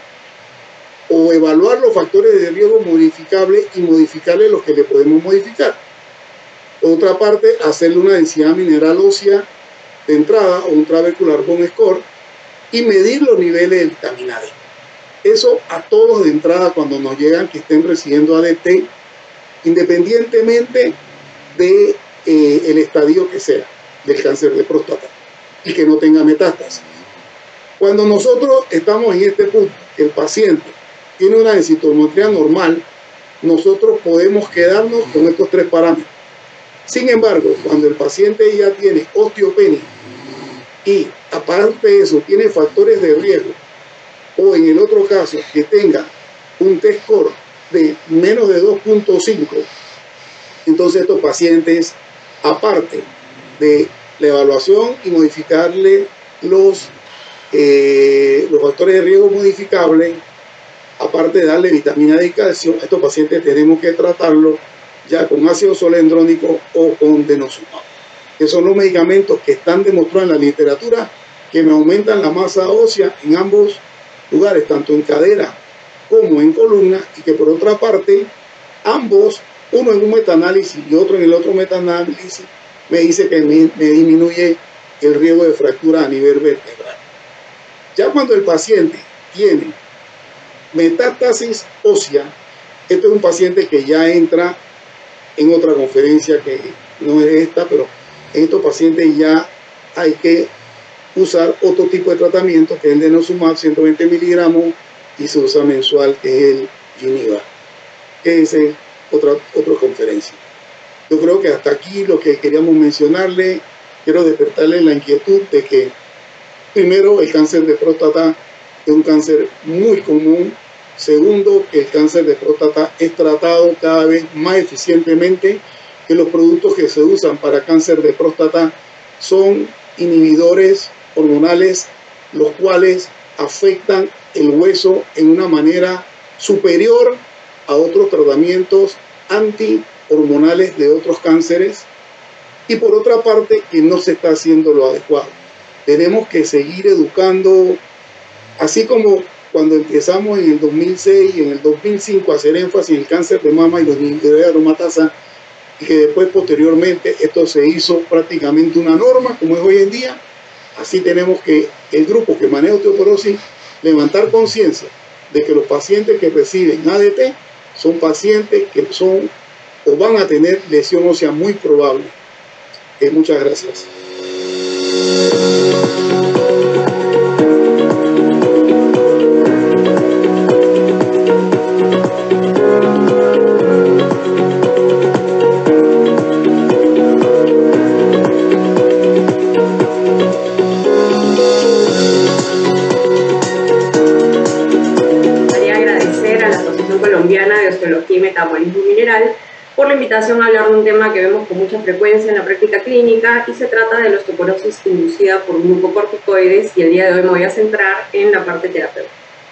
o evaluar los factores de riesgo modificables y modificarle los que le podemos modificar. Por otra parte, hacerle una densidad mineral ósea de entrada o un trabecular bone score y medir los niveles de vitamina D. Eso a todos de entrada cuando nos llegan que estén recibiendo ADT, independientemente de el estadio que sea del cáncer de próstata y que no tenga metástasis. Cuando nosotros estamos en este punto, el paciente tiene una densitometría normal, nosotros podemos quedarnos con estos tres parámetros. Sin embargo, cuando el paciente ya tiene osteopenia y aparte de eso tiene factores de riesgo, o en el otro caso que tenga un T-score de menos de 2.5, entonces estos pacientes, aparte de la evaluación y modificarle los factores de riesgo modificables, aparte de darle vitamina D y calcio, a estos pacientes tenemos que tratarlo ya con ácido solendrónico o con denosumab, que son los medicamentos que están demostrados en la literatura que me aumentan la masa ósea en ambos lugares, tanto en cadera como en columna, y que por otra parte ambos, uno en un metaanálisis y otro en el otro metaanálisis, me dice que me disminuye el riesgo de fractura a nivel vertebral. Ya cuando el paciente tiene metástasis ósea, este es un paciente que ya entra en otra conferencia que no es esta, pero en estos pacientes ya hay que usar otro tipo de tratamiento, que es el denosumab 120 miligramos, y se usa mensual, que es el Giniva, que es otra conferencia. Yo creo que hasta aquí lo que queríamos mencionarle. Quiero despertarle la inquietud de que, primero, el cáncer de próstata es un cáncer muy común. Segundo, que el cáncer de próstata es tratado cada vez más eficientemente, que los productos que se usan para cáncer de próstata son inhibidores hormonales, los cuales afectan el hueso en una manera superior a otros tratamientos antihormonales de otros cánceres, y por otra parte que no se está haciendo lo adecuado. Tenemos que seguir educando, así como cuando empezamos en el 2006 y en el 2005 a hacer énfasis en el cáncer de mama y los inhibidores de aromatasa, y que después posteriormente esto se hizo prácticamente una norma como es hoy en día. Así tenemos que el grupo que maneja osteoporosis levantar conciencia de que los pacientes que reciben ADT son pacientes que son o van a tener lesión ósea muy probable. Muchas gracias. Y metabolismo mineral por la invitación a hablar de un tema que vemos con mucha frecuencia en la práctica clínica, y se trata de la osteoporosis inducida por glucocorticoides, y el día de hoy me voy a centrar en la parte terapéutica.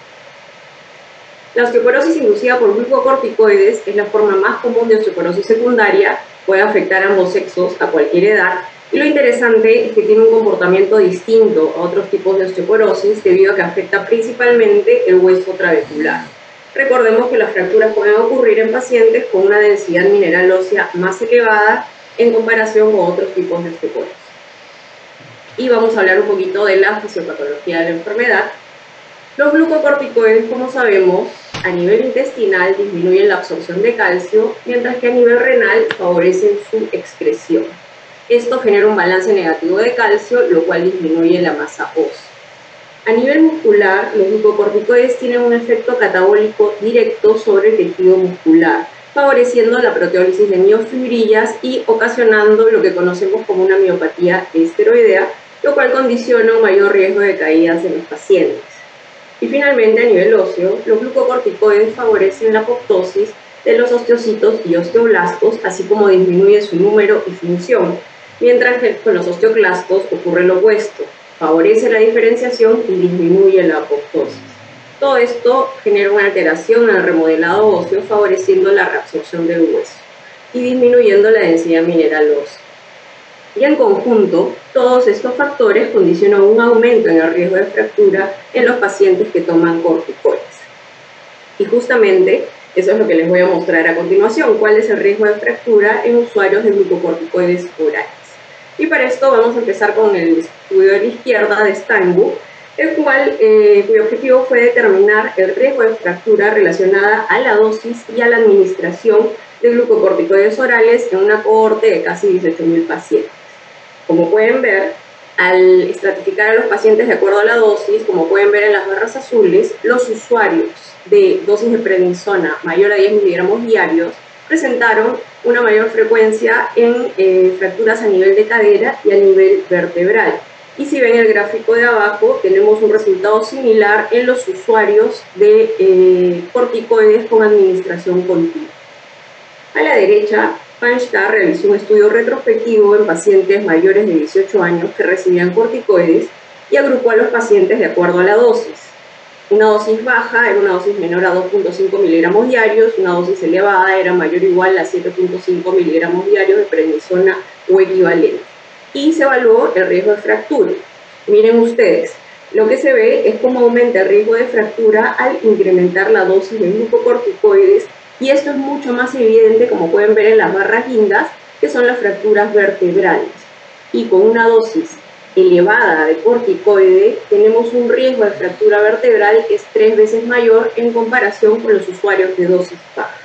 La osteoporosis inducida por glucocorticoides es la forma más común de osteoporosis secundaria, puede afectar a ambos sexos a cualquier edad, y lo interesante es que tiene un comportamiento distinto a otros tipos de osteoporosis debido a que afecta principalmente el hueso trabecular. Recordemos que las fracturas pueden ocurrir en pacientes con una densidad mineral ósea más elevada en comparación con otros tipos de osteoporosis. Y vamos a hablar un poquito de la fisiopatología de la enfermedad. Los glucocorticoides, como sabemos, a nivel intestinal disminuyen la absorción de calcio, mientras que a nivel renal favorecen su excreción. Esto genera un balance negativo de calcio, lo cual disminuye la masa ósea. A nivel muscular, los glucocorticoides tienen un efecto catabólico directo sobre el tejido muscular, favoreciendo la proteólisis de miofibrillas y ocasionando lo que conocemos como una miopatía esteroidea, lo cual condiciona un mayor riesgo de caídas en los pacientes. Y finalmente, a nivel óseo, los glucocorticoides favorecen la apoptosis de los osteocitos y osteoblastos, así como disminuye su número y función, mientras que con los osteoclastos ocurre lo opuesto, favorece la diferenciación y disminuye la apoptosis. Todo esto genera una alteración en el remodelado óseo, favoreciendo la reabsorción del hueso y disminuyendo la densidad mineral ósea. Y en conjunto, todos estos factores condicionan un aumento en el riesgo de fractura en los pacientes que toman corticoides. Y justamente eso es lo que les voy a mostrar a continuación, cuál es el riesgo de fractura en usuarios de glucocorticoides orales. Y para esto vamos a empezar con el estudio de la izquierda de Steinbuch, el cual, cuyo objetivo fue determinar el riesgo de fractura relacionada a la dosis y a la administración de glucocorticoides orales en una cohorte de casi 18.000 pacientes. Como pueden ver, al estratificar a los pacientes de acuerdo a la dosis, como pueden ver en las barras azules, los usuarios de dosis de prednisona mayor a 10 miligramos diarios presentaron una mayor frecuencia en fracturas a nivel de cadera y a nivel vertebral. Y si ven el gráfico de abajo, tenemos un resultado similar en los usuarios de corticoides con administración continua. A la derecha, Feinstadt realizó un estudio retrospectivo en pacientes mayores de 18 años que recibían corticoides y agrupó a los pacientes de acuerdo a la dosis. Una dosis baja era una dosis menor a 2.5 miligramos diarios, una dosis elevada era mayor o igual a 7.5 miligramos diarios de prednisona o equivalente. Y se evaluó el riesgo de fractura. Miren ustedes, lo que se ve es cómo aumenta el riesgo de fractura al incrementar la dosis de glucocorticoides, y esto es mucho más evidente, como pueden ver en las barras guindas, que son las fracturas vertebrales. Y con una dosis elevada de corticoide tenemos un riesgo de fractura vertebral que es 3 veces mayor en comparación con los usuarios de dosis bajas.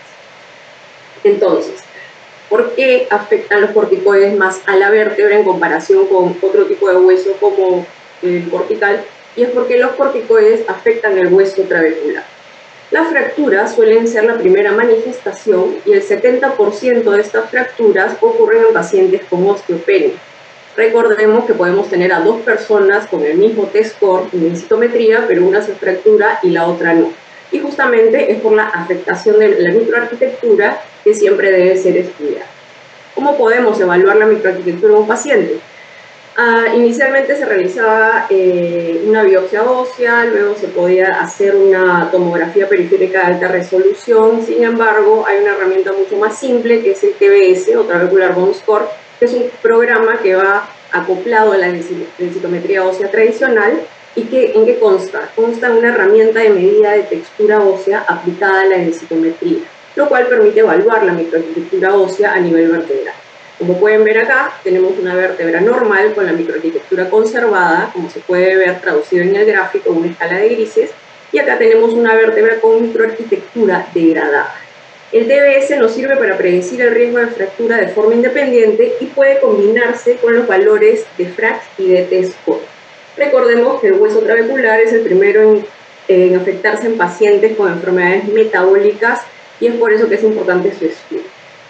Entonces, ¿por qué afectan los corticoides más a la vértebra en comparación con otro tipo de hueso como el cortical? Y es porque los corticoides afectan el hueso trabecular. Las fracturas suelen ser la primera manifestación y el 70% de estas fracturas ocurren en pacientes con osteopenia. Recordemos que podemos tener a dos personas con el mismo T-score en densitometría, pero una se fractura y la otra no. Y justamente es por la afectación de la microarquitectura que siempre debe ser estudiada. ¿Cómo podemos evaluar la microarquitectura de un paciente? Inicialmente se realizaba una biopsia ósea, luego se podía hacer una tomografía periférica de alta resolución. Sin embargo, hay una herramienta mucho más simple que es el TBS o Trabecular Bone Score, que es un programa que va acoplado a la densitometría ósea tradicional. ¿Y en qué consta? Consta en una herramienta de medida de textura ósea aplicada a la densitometría, lo cual permite evaluar la microarquitectura ósea a nivel vertebral. Como pueden ver acá, tenemos una vértebra normal con la microarquitectura conservada, como se puede ver traducido en el gráfico en una escala de grises, y acá tenemos una vértebra con microarquitectura degradada. El TBS nos sirve para predecir el riesgo de fractura de forma independiente y puede combinarse con los valores de FRAX y de T-score. Recordemos que el hueso trabecular es el primero en afectarse en pacientes con enfermedades metabólicas y es por eso que es importante su estudio.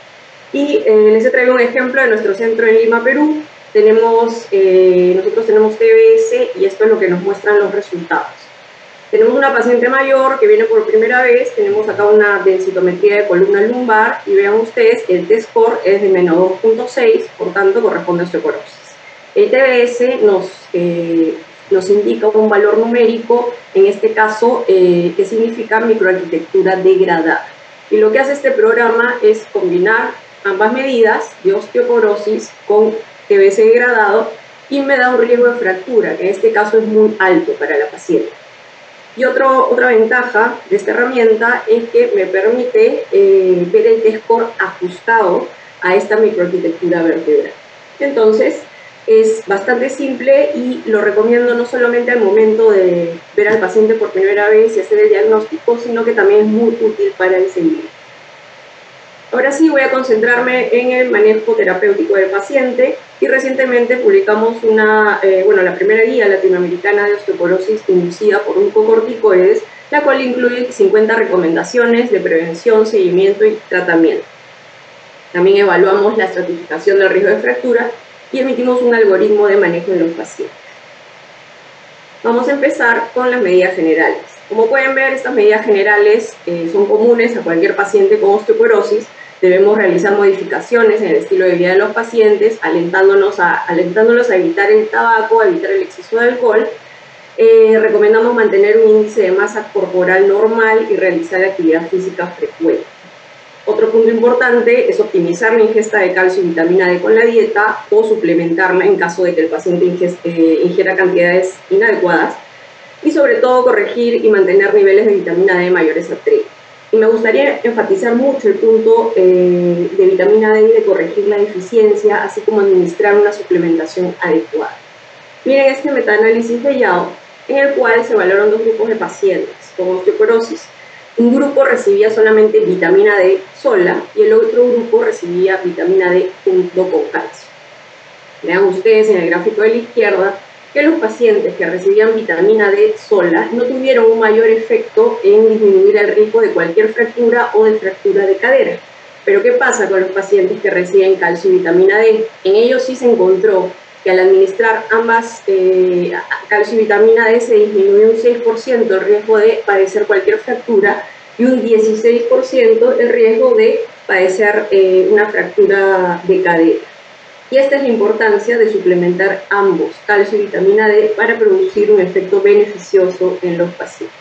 Y les he traído un ejemplo de nuestro centro en Lima, Perú. Nosotros tenemos TBS y esto es lo que nos muestran los resultados. Tenemos una paciente mayor que viene por primera vez, tenemos acá una densitometría de columna lumbar y vean ustedes, el T-score es de menos 2.6, por tanto corresponde a osteoporosis. El TBS nos indica un valor numérico, en este caso, que significa microarquitectura degradada. Y lo que hace este programa es combinar ambas medidas de osteoporosis con TBS degradado y me da un riesgo de fractura, que en este caso es muy alto para la paciente. Y otra ventaja de esta herramienta es que me permite ver el T-score ajustado a esta microarquitectura vertebral. Entonces, es bastante simple y lo recomiendo no solamente al momento de ver al paciente por primera vez y hacer el diagnóstico, sino que también es muy útil para el seguimiento. Ahora sí voy a concentrarme en el manejo terapéutico del paciente y recientemente publicamos la primera guía latinoamericana de osteoporosis inducida por mucocorticoides, la cual incluye 50 recomendaciones de prevención, seguimiento y tratamiento. También evaluamos la estratificación del riesgo de fractura y emitimos un algoritmo de manejo de los pacientes. Vamos a empezar con las medidas generales. Como pueden ver, estas medidas generales son comunes a cualquier paciente con osteoporosis. Debemos realizar modificaciones en el estilo de vida de los pacientes, alentándolos a evitar el tabaco, a evitar el exceso de alcohol. Recomendamos mantener un índice de masa corporal normal y realizar actividad física frecuente. Otro punto importante es optimizar la ingesta de calcio y vitamina D con la dieta o suplementarla en caso de que el paciente ingiera cantidades inadecuadas y sobre todo corregir y mantener niveles de vitamina D mayores a 3. Y me gustaría enfatizar mucho el punto de vitamina D y de corregir la deficiencia, así como administrar una suplementación adecuada. Miren este metaanálisis de Yao, en el cual se evaluaron dos grupos de pacientes con osteoporosis. Un grupo recibía solamente vitamina D sola y el otro grupo recibía vitamina D junto con calcio. Vean ustedes en el gráfico de la izquierda que los pacientes que recibían vitamina D sola no tuvieron un mayor efecto en disminuir el riesgo de cualquier fractura o de fractura de cadera. Pero ¿qué pasa con los pacientes que reciben calcio y vitamina D? En ellos sí se encontró que al administrar ambas calcio y vitamina D se disminuyó un 6% el riesgo de padecer cualquier fractura y un 16% el riesgo de padecer una fractura de cadera. Y esta es la importancia de suplementar ambos, calcio y vitamina D, para producir un efecto beneficioso en los pacientes.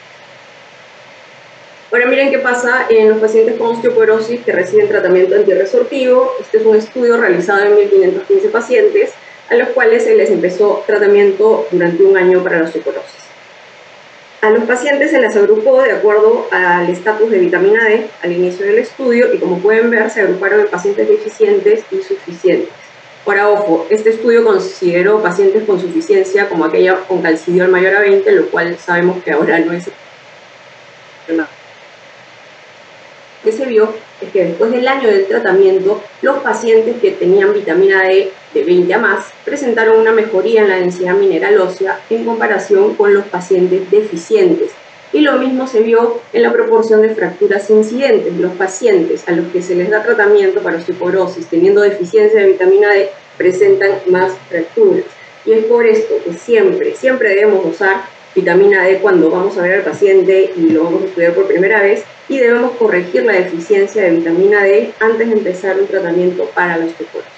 Ahora miren qué pasa en los pacientes con osteoporosis que reciben tratamiento antirresortivo. Este es un estudio realizado en 1.515 pacientes, a los cuales se les empezó tratamiento durante un año para la osteoporosis. A los pacientes se les agrupó de acuerdo al estatus de vitamina D al inicio del estudio y como pueden ver se agruparon en pacientes deficientes y suficientes. Ahora ojo, este estudio consideró pacientes con suficiencia como aquella con calcidiol mayor a 20, lo cual sabemos que ahora no es. Lo que se vio es que después del año del tratamiento, los pacientes que tenían vitamina D de 20 a más presentaron una mejoría en la densidad mineral ósea en comparación con los pacientes deficientes. Y lo mismo se vio en la proporción de fracturas incidentes. Los pacientes a los que se les da tratamiento para osteoporosis teniendo deficiencia de vitamina D presentan más fracturas. Y es por esto que siempre debemos usar vitamina D cuando vamos a ver al paciente y lo vamos a estudiar por primera vez, y debemos corregir la deficiencia de vitamina D antes de empezar un tratamiento para la osteoporosis.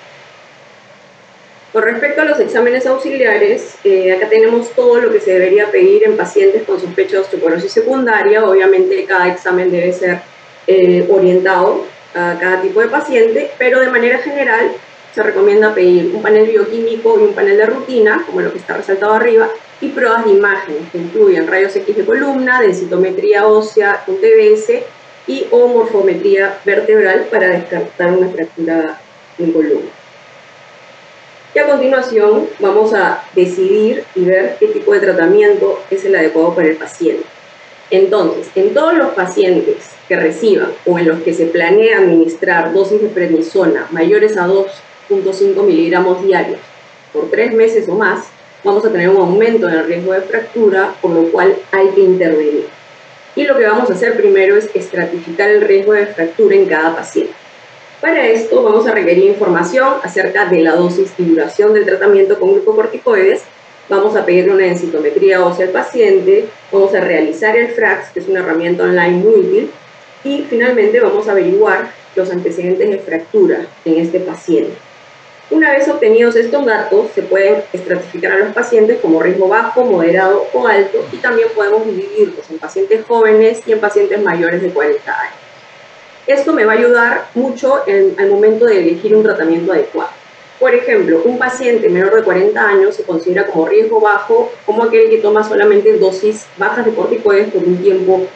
Con respecto a los exámenes auxiliares, acá tenemos todo lo que se debería pedir en pacientes con sospecha de osteoporosis secundaria. Obviamente cada examen debe ser orientado a cada tipo de paciente, pero de manera general se recomienda pedir un panel bioquímico y un panel de rutina, como lo que está resaltado arriba, y pruebas de imágenes que incluyen rayos X de columna, densitometría ósea con TBS y o morfometría vertebral para descartar una fractura en columna. Y a continuación vamos a decidir y ver qué tipo de tratamiento es el adecuado para el paciente. Entonces, en todos los pacientes que reciban o en los que se planea administrar dosis de prednisona mayores a 2.5 miligramos diarios por 3 meses o más, vamos a tener un aumento en el riesgo de fractura, por lo cual hay que intervenir. Y lo que vamos a hacer primero es estratificar el riesgo de fractura en cada paciente. Para esto vamos a requerir información acerca de la dosis y duración del tratamiento con glucocorticoides. Vamos a pedirle una densitometría ósea al paciente, vamos a realizar el FRAX, que es una herramienta online muy útil, y finalmente vamos a averiguar los antecedentes de fractura en este paciente. Una vez obtenidos estos datos, se pueden estratificar a los pacientes como riesgo bajo, moderado o alto, y también podemos dividirlos en pacientes jóvenes y en pacientes mayores de 40 años. Esto me va a ayudar mucho al momento de elegir un tratamiento adecuado. Por ejemplo, un paciente menor de 40 años se considera como riesgo bajo, como aquel que toma solamente dosis bajas de corticoides por un tiempo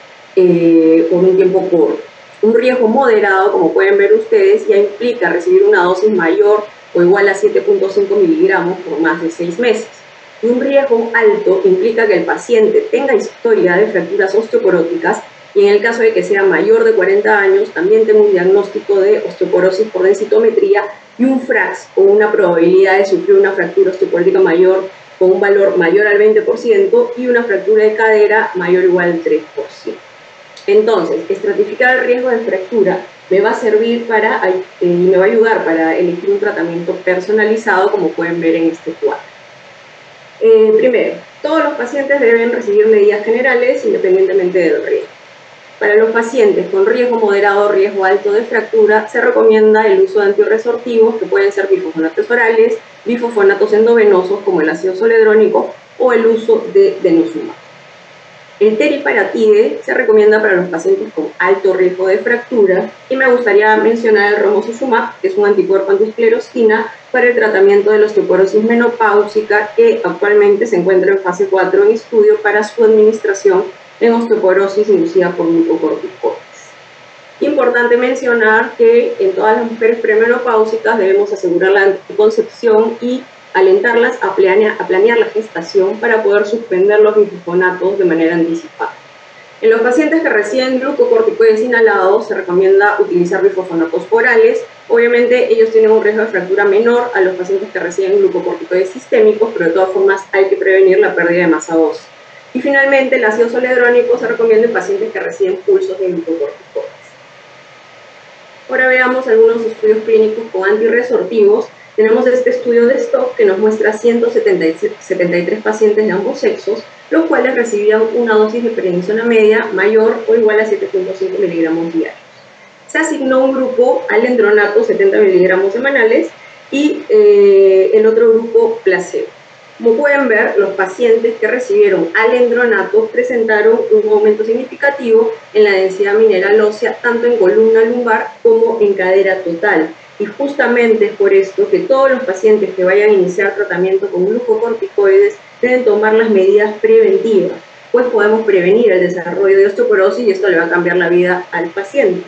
corto. Un riesgo moderado, como pueden ver ustedes, ya implica recibir una dosis mayor o igual a 7.5 miligramos por más de 6 meses. Y un riesgo alto implica que el paciente tenga historia de fracturas osteoporóticas y en el caso de que sea mayor de 40 años también tenga un diagnóstico de osteoporosis por densitometría y un FRAX o una probabilidad de sufrir una fractura osteoporótica mayor con un valor mayor al 20% y una fractura de cadera mayor o igual al 3%. Entonces, estratificar el riesgo de fractura me va a servir y me va a ayudar para elegir un tratamiento personalizado, como pueden ver en este cuadro. Primero, todos los pacientes deben recibir medidas generales independientemente del riesgo. Para los pacientes con riesgo moderado o riesgo alto de fractura, se recomienda el uso de antirresortivos que pueden ser bifosfonatos orales, bifosfonatos endovenosos como el ácido zoledrónico o el uso de denosumab. El teriparatide se recomienda para los pacientes con alto riesgo de fractura y me gustaría mencionar el romosozumab, que es un anticuerpo antiesclerostina para el tratamiento de la osteoporosis menopáusica que actualmente se encuentra en fase 4 en estudio para su administración en osteoporosis inducida por glucocorticoides. Importante mencionar que en todas las mujeres premenopáusicas debemos asegurar la anticoncepción y alentarlas a planear la gestación para poder suspender los bifosfonatos de manera anticipada. En los pacientes que reciben glucocorticoides inhalados se recomienda utilizar bifosfonatos orales. Obviamente ellos tienen un riesgo de fractura menor a los pacientes que reciben glucocorticoides sistémicos, pero de todas formas hay que prevenir la pérdida de masa ósea. Y finalmente el ácido zoledrónico se recomienda en pacientes que reciben pulsos de glucocorticoides. Ahora veamos algunos estudios clínicos con antirresortivos. Tenemos este estudio de Stock que nos muestra 173 pacientes de ambos sexos, los cuales recibían una dosis de prednisona media mayor o igual a 7.5 miligramos diarios. Se asignó un grupo alendronato 70 miligramos semanales y el otro grupo placebo. Como pueden ver, los pacientes que recibieron alendronato presentaron un aumento significativo en la densidad mineral ósea tanto en columna lumbar como en cadera total. Y justamente es por esto que todos los pacientes que vayan a iniciar tratamiento con glucocorticoides deben tomar las medidas preventivas, pues podemos prevenir el desarrollo de osteoporosis y esto le va a cambiar la vida al paciente.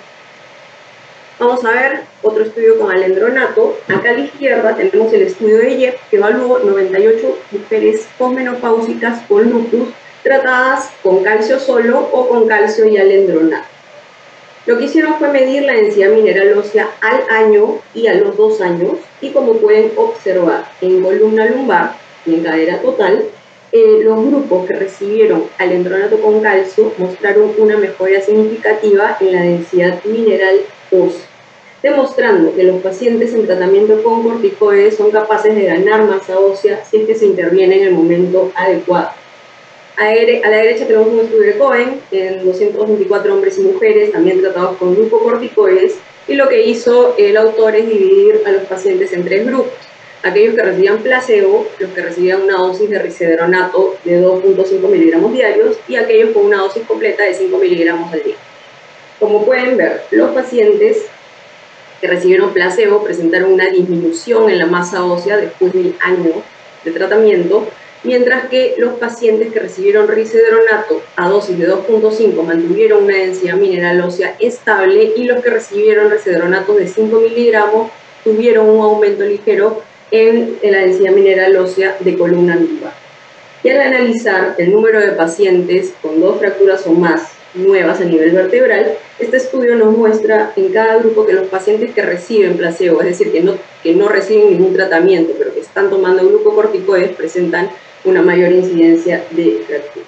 Vamos a ver otro estudio con alendronato. Acá a la izquierda tenemos el estudio de YEP que evaluó 98 mujeres posmenopáusicas con lupus tratadas con calcio solo o con calcio y alendronato. Lo que hicieron fue medir la densidad mineral ósea al año y a los 2 años y como pueden observar en columna lumbar y en cadera total, los grupos que recibieron alendronato con calcio mostraron una mejora significativa en la densidad mineral ósea, demostrando que los pacientes en tratamiento con corticoides son capaces de ganar masa ósea si es que se interviene en el momento adecuado. A la derecha tenemos un estudio de Cohen en 224 hombres y mujeres también tratados con glucocorticoides y lo que hizo el autor es dividir a los pacientes en 3 grupos. Aquellos que recibían placebo, los que recibían una dosis de risedronato de 2.5 miligramos diarios y aquellos con una dosis completa de 5 miligramos al día. Como pueden ver, los pacientes que recibieron placebo presentaron una disminución en la masa ósea después del año de tratamiento, mientras que los pacientes que recibieron risedronato a dosis de 2.5 mantuvieron una densidad mineral ósea estable y los que recibieron risedronato de 5 miligramos tuvieron un aumento ligero en la densidad mineral ósea de columna lumbar. Y al analizar el número de pacientes con 2 fracturas o más nuevas a nivel vertebral, este estudio nos muestra en cada grupo que los pacientes que reciben placebo, es decir, que no reciben ningún tratamiento, pero que están tomando glucocorticoides, presentan una mayor incidencia de fracturas.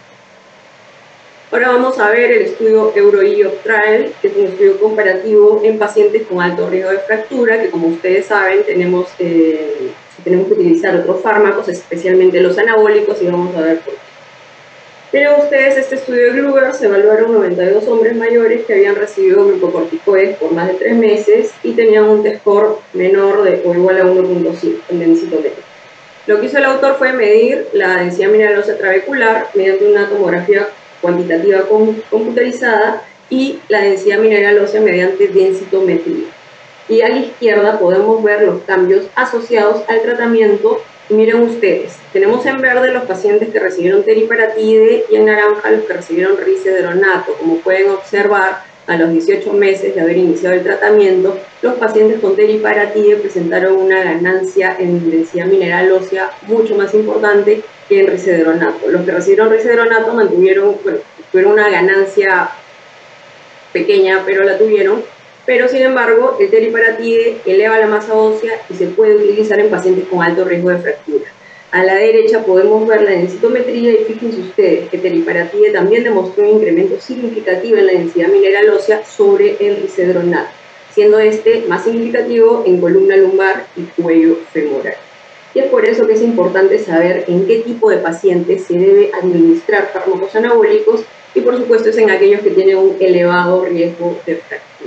Ahora vamos a ver el estudio EuroEOP Trial, que es un estudio comparativo en pacientes con alto riesgo de fractura, que como ustedes saben tenemos que utilizar otros fármacos, especialmente los anabólicos, y vamos a ver por qué. Miren ustedes este estudio de Gruber, se evaluaron 92 hombres mayores que habían recibido glucocorticoides por más de 3 meses y tenían un T-score menor o igual a 1.5 en densitometría. Lo que hizo el autor fue medir la densidad mineral ósea trabecular mediante una tomografía cuantitativa computarizada y la densidad mineral ósea mediante densitometría. Y a la izquierda podemos ver los cambios asociados al tratamiento. Y miren ustedes, tenemos en verde los pacientes que recibieron teriparatide y en naranja los que recibieron risedronato. Como pueden observar, a los 18 meses de haber iniciado el tratamiento, los pacientes con teriparatide presentaron una ganancia en densidad mineral ósea mucho más importante que en risedronato. Los que recibieron risedronato tuvieron una ganancia pequeña, pero la tuvieron. Pero sin embargo, el teriparatide eleva la masa ósea y se puede utilizar en pacientes con alto riesgo de fractura. A la derecha podemos ver la densitometría y fíjense ustedes que teriparatide también demostró un incremento significativo en la densidad mineral ósea sobre el risedronato, siendo este más significativo en columna lumbar y cuello femoral. Y es por eso que es importante saber en qué tipo de pacientes se debe administrar fármacos anabólicos y por supuesto es en aquellos que tienen un elevado riesgo de fractura.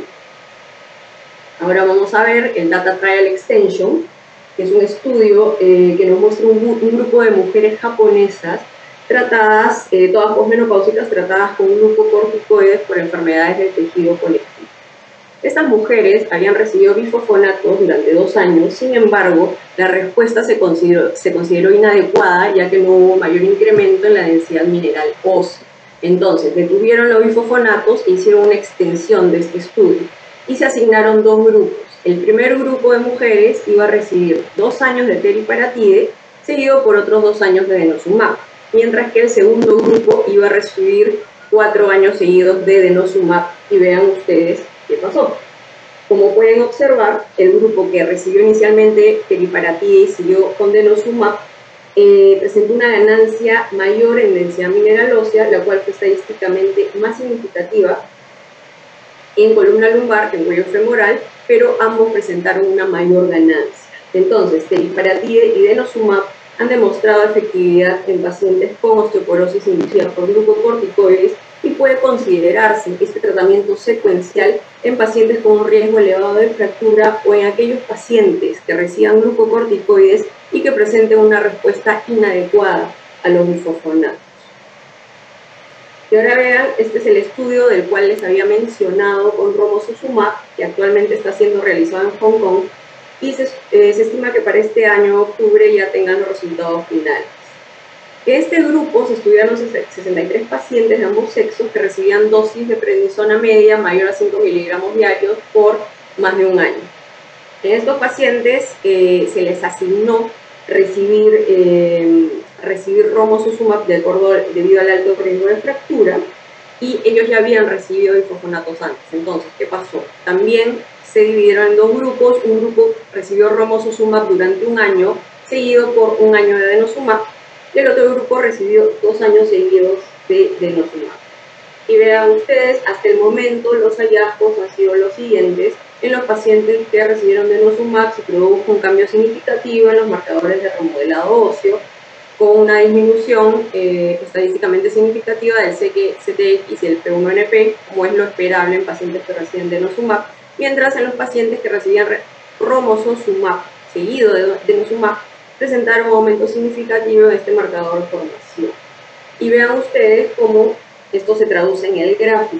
Ahora vamos a ver el Data Trial Extension, que es un estudio que nos muestra un grupo de mujeres japonesas tratadas, todas posmenopáusicas, tratadas con glucocorticoides por enfermedades del tejido conectivo. Estas mujeres habían recibido bifosfonatos durante 2 años, sin embargo, la respuesta se consideró inadecuada ya que no hubo mayor incremento en la densidad mineral ósea. Entonces, detuvieron los bifosfonatos e hicieron una extensión de este estudio y se asignaron 2 grupos. El primer grupo de mujeres iba a recibir 2 años de teriparatide, seguido por otros 2 años de denosumab, mientras que el segundo grupo iba a recibir 4 años seguidos de denosumab. Y vean ustedes qué pasó. Como pueden observar, el grupo que recibió inicialmente teriparatide y siguió con denosumab presentó una ganancia mayor en densidad mineral ósea, la cual fue estadísticamente más significativa en columna lumbar que en cuello femoral, pero ambos presentaron una mayor ganancia. Entonces, teriparatide y denosumab han demostrado efectividad en pacientes con osteoporosis inducida por glucocorticoides y puede considerarse este tratamiento secuencial en pacientes con un riesgo elevado de fractura o en aquellos pacientes que reciban glucocorticoides y que presenten una respuesta inadecuada a los bifosfonatos. Y ahora vean, este es el estudio del cual les había mencionado con romosozumab, que actualmente está siendo realizado en Hong Kong, y se estima que para este año, octubre, ya tengan los resultados finales. En este grupo se estudiaron 63 pacientes de ambos sexos que recibían dosis de prednisona media mayor a 5 miligramos diarios por más de 1 año. En estos pacientes se les asignó recibir romosozumab de acuerdo debido al alto riesgo de fractura y ellos ya habían recibido bifosfonatos antes. Entonces, ¿qué pasó? También se dividieron en 2 grupos. Un grupo recibió romosozumab durante 1 año, seguido por 1 año de denosumab, y el otro grupo recibió 2 años seguidos de denosumab. Y vean ustedes, hasta el momento los hallazgos han sido los siguientes. En los pacientes que recibieron denosumab se produjo un cambio significativo en los marcadores de remodelado óseo, con una disminución estadísticamente significativa del CTX y el P1NP, como es lo esperable en pacientes que reciben denosumab, mientras en los pacientes que recibían romosozumab seguido de denosumab presentaron un aumento significativo de este marcador de formación. Y vean ustedes cómo esto se traduce en el gráfico.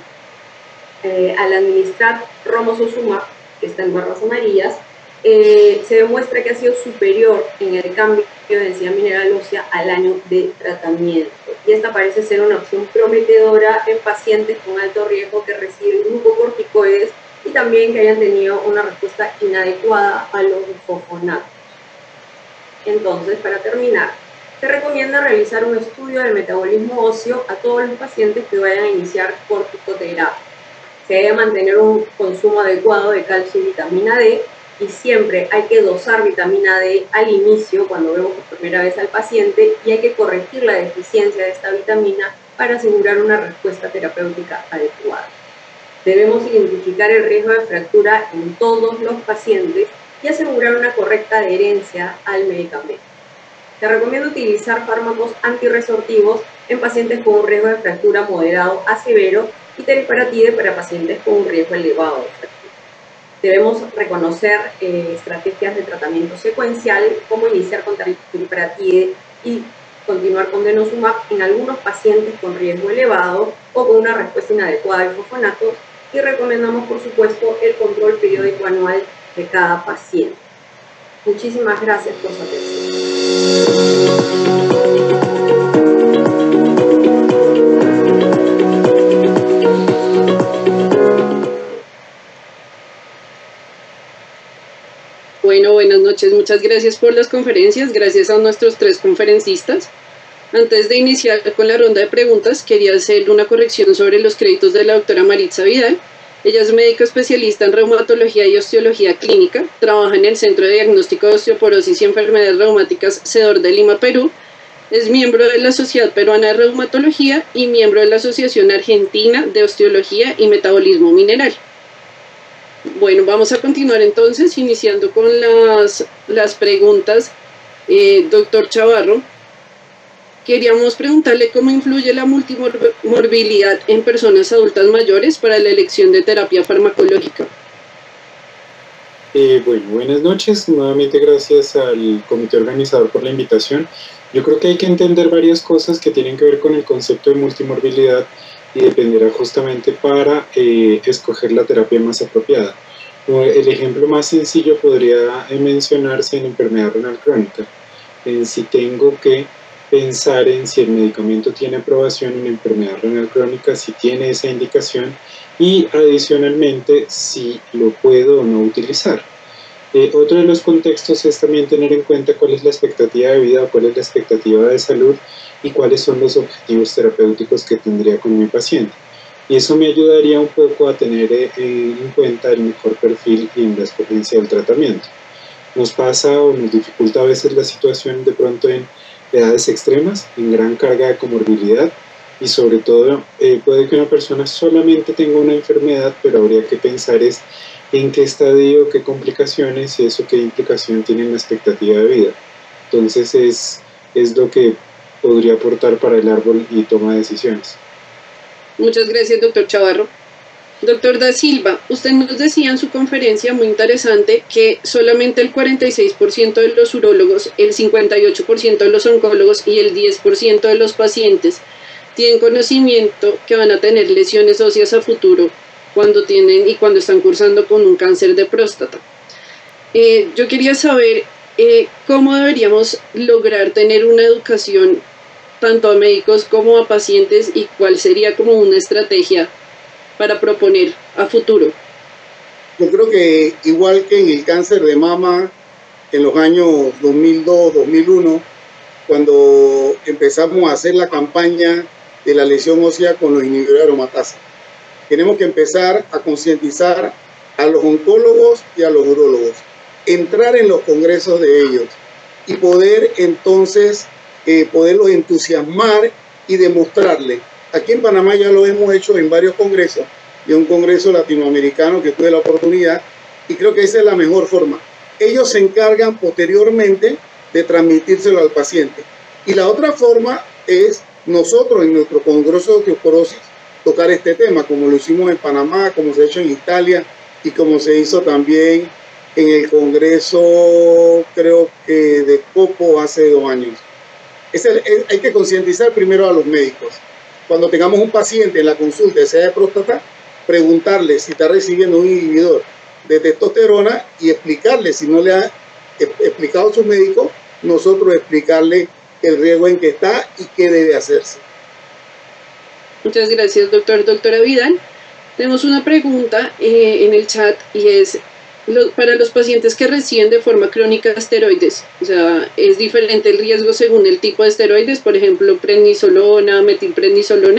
Al administrar romosozumab, que está en barras amarillas, se demuestra que ha sido superior en el cambio de densidad mineral ósea al año de tratamiento. Y esta parece ser una opción prometedora en pacientes con alto riesgo que reciben glucocorticoides y también que hayan tenido una respuesta inadecuada a los bifosfonatos. Entonces, para terminar, se recomienda realizar un estudio del metabolismo óseo a todos los pacientes que vayan a iniciar corticoterapia. Se debe mantener un consumo adecuado de calcio y vitamina D, y siempre hay que dosar vitamina D al inicio cuando vemos por primera vez al paciente y hay que corregir la deficiencia de esta vitamina para asegurar una respuesta terapéutica adecuada. Debemos identificar el riesgo de fractura en todos los pacientes y asegurar una correcta adherencia al medicamento. Se recomienda utilizar fármacos antirresortivos en pacientes con un riesgo de fractura moderado a severo y teriparatide para pacientes con un riesgo elevado de fractura. Debemos reconocer estrategias de tratamiento secuencial, como iniciar con teriparatide y continuar con denosumab en algunos pacientes con riesgo elevado o con una respuesta inadecuada de bifosfonatos, y recomendamos, por supuesto, el control periódico anual de cada paciente. Muchísimas gracias por su atención. muchas gracias por las conferencias, gracias a nuestros 3 conferencistas. Antes de iniciar con la ronda de preguntas, quería hacer una corrección sobre los créditos de la doctora Maritza Vidal. Ella es médico especialista en reumatología y osteología clínica, trabaja en el Centro de Diagnóstico de Osteoporosis y Enfermedades Reumáticas CEDOR de Lima, Perú. Es miembro de la Sociedad Peruana de Reumatología y miembro de la Asociación Argentina de Osteología y Metabolismo Mineral. Bueno, vamos a continuar entonces, iniciando con las preguntas. Doctor Chavarro, queríamos preguntarle cómo influye la multimorbilidad en personas adultas mayores para la elección de terapia farmacológica. Bueno, buenas noches. Nuevamente gracias al comité organizador por la invitación. Yo creo que hay que entender varias cosas que tienen que ver con el concepto de multimorbilidad y dependerá justamente para escoger la terapia más apropiada. El ejemplo más sencillo podría mencionarse en enfermedad renal crónica. Si tengo que pensar en si el medicamento tiene aprobación en enfermedad renal crónica, si tiene esa indicación y adicionalmente si lo puedo o no utilizar. Otro de los contextos es también tener en cuenta cuál es la expectativa de vida o cuál es la expectativa de salud y cuáles son los objetivos terapéuticos que tendría con mi paciente. Y eso me ayudaría un poco a tener en cuenta el mejor perfil y en la escogencia del tratamiento. Nos pasa o nos dificulta a veces la situación de pronto en edades extremas, en gran carga de comorbilidad y sobre todo puede que una persona solamente tenga una enfermedad, pero habría que pensar es en qué estadio, qué complicaciones y eso qué implicación tiene en la expectativa de vida. Entonces es lo que podría aportar para el árbol y toma de decisiones. Muchas gracias, doctor Chavarro. Doctor Da Silva, usted nos decía en su conferencia muy interesante que solamente el 46% de los urólogos, el 58% de los oncólogos y el 10% de los pacientes tienen conocimiento que van a tener lesiones óseas a futuro cuando están cursando con un cáncer de próstata. Yo quería saber cómo deberíamos lograr tener una educación tanto a médicos como a pacientes y cuál sería como una estrategia para proponer a futuro. Yo creo que igual que en el cáncer de mama en los años 2002, 2001, cuando empezamos a hacer la campaña de la lesión ósea con los inhibidores de aromatasa, tenemos que empezar a concientizar a los oncólogos y a los urólogos, entrar en los congresos de ellos y poder entonces poderlos entusiasmar y demostrarles. Aquí en Panamá ya lo hemos hecho en varios congresos y un congreso latinoamericano que tuve la oportunidad y creo que esa es la mejor forma. Ellos se encargan posteriormente de transmitírselo al paciente. Y la otra forma es nosotros en nuestro congreso de osteoporosis tocar este tema, como lo hicimos en Panamá, como se ha hecho en Italia y como se hizo también en el congreso, creo que de Copo hace 2 años. Hay que concientizar primero a los médicos. Cuando tengamos un paciente en la consulta, sea de próstata, preguntarle si está recibiendo un inhibidor de testosterona y explicarle, si no le ha explicado a su médico, nosotros explicarle el riesgo en que está y qué debe hacerse. Muchas gracias, doctor. Doctora Vidal, tenemos una pregunta en el chat y es para los pacientes que reciben de forma crónica esteroides, o sea, ¿es diferente el riesgo según el tipo de esteroides? Por ejemplo, prednisolona, metilprednisolona.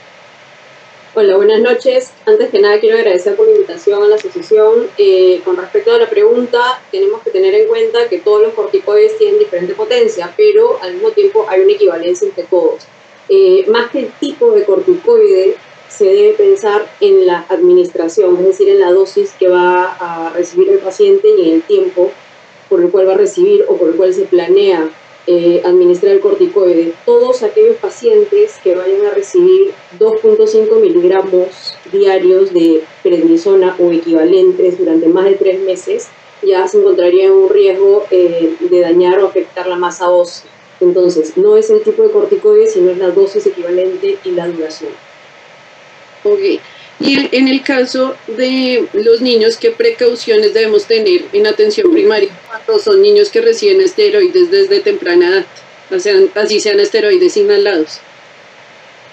Hola, buenas noches. Antes que nada quiero agradecer por la invitación a la asociación. Con respecto a la pregunta, tenemos que tener en cuenta que todos los corticoides tienen diferente potencia, pero al mismo tiempo hay una equivalencia entre todos. Más que el tipo de corticoide, se debe pensar en la administración, es decir, en la dosis que va a recibir el paciente y en el tiempo por el cual va a recibir o por el cual se planea administrar el corticoide. Todos aquellos pacientes que vayan a recibir 2.5 miligramos diarios de prednisona o equivalentes durante más de 3 meses ya se encontrarían en un riesgo de dañar o afectar la masa ósea. Entonces, no es el tipo de corticoide, sino es la dosis equivalente y la duración. Ok. Y en el caso de los niños, ¿qué precauciones debemos tener en atención primaria cuando son niños que reciben esteroides desde temprana edad? O sea, así sean esteroides inhalados.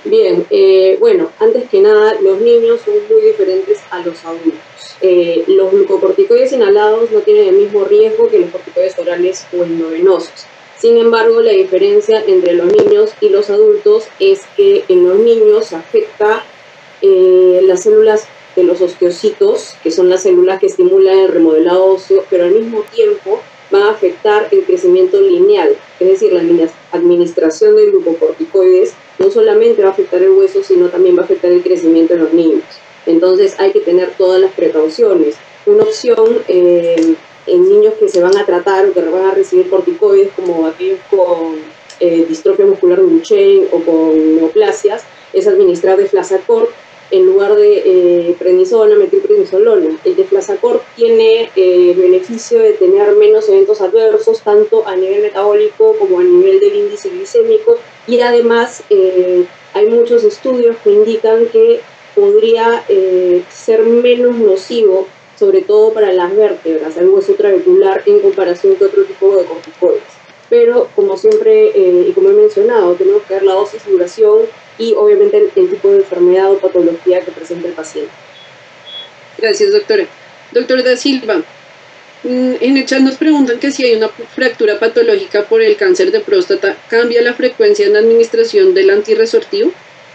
Bien, bueno, antes que nada, los niños son muy diferentes a los adultos. Los glucocorticoides inhalados no tienen el mismo riesgo que los corticoides orales o endovenosos. Sin embargo, la diferencia entre los niños y los adultos es que en los niños afecta las células de los osteocitos, que son las células que estimulan el remodelado óseo, pero al mismo tiempo van a afectar el crecimiento lineal, es decir, la administración de glucocorticoides no solamente va a afectar el hueso, sino también va a afectar el crecimiento en los niños. Entonces hay que tener todas las precauciones. Una opción en niños que se van a tratar o que van a recibir corticoides, como aquellos con distrofia muscular de Duchenne o con neoplasias, es administrar deflazacort en lugar de prednisona, metilprednisolona. El deflazacort tiene el beneficio de tener menos eventos adversos, tanto a nivel metabólico como a nivel del índice glicémico, y además hay muchos estudios que indican que podría ser menos nocivo, sobre todo para las vértebras, el hueso trabecular, en comparación con otro tipo de corticoides. Pero, como siempre, y como he mencionado, tenemos que ver la dosis, duración y obviamente el tipo de enfermedad o patología que presenta el paciente. Gracias, doctora. Doctor Da Silva, en el chat nos preguntan que si hay una fractura patológica por el cáncer de próstata, ¿cambia la frecuencia en la administración del antirresortivo?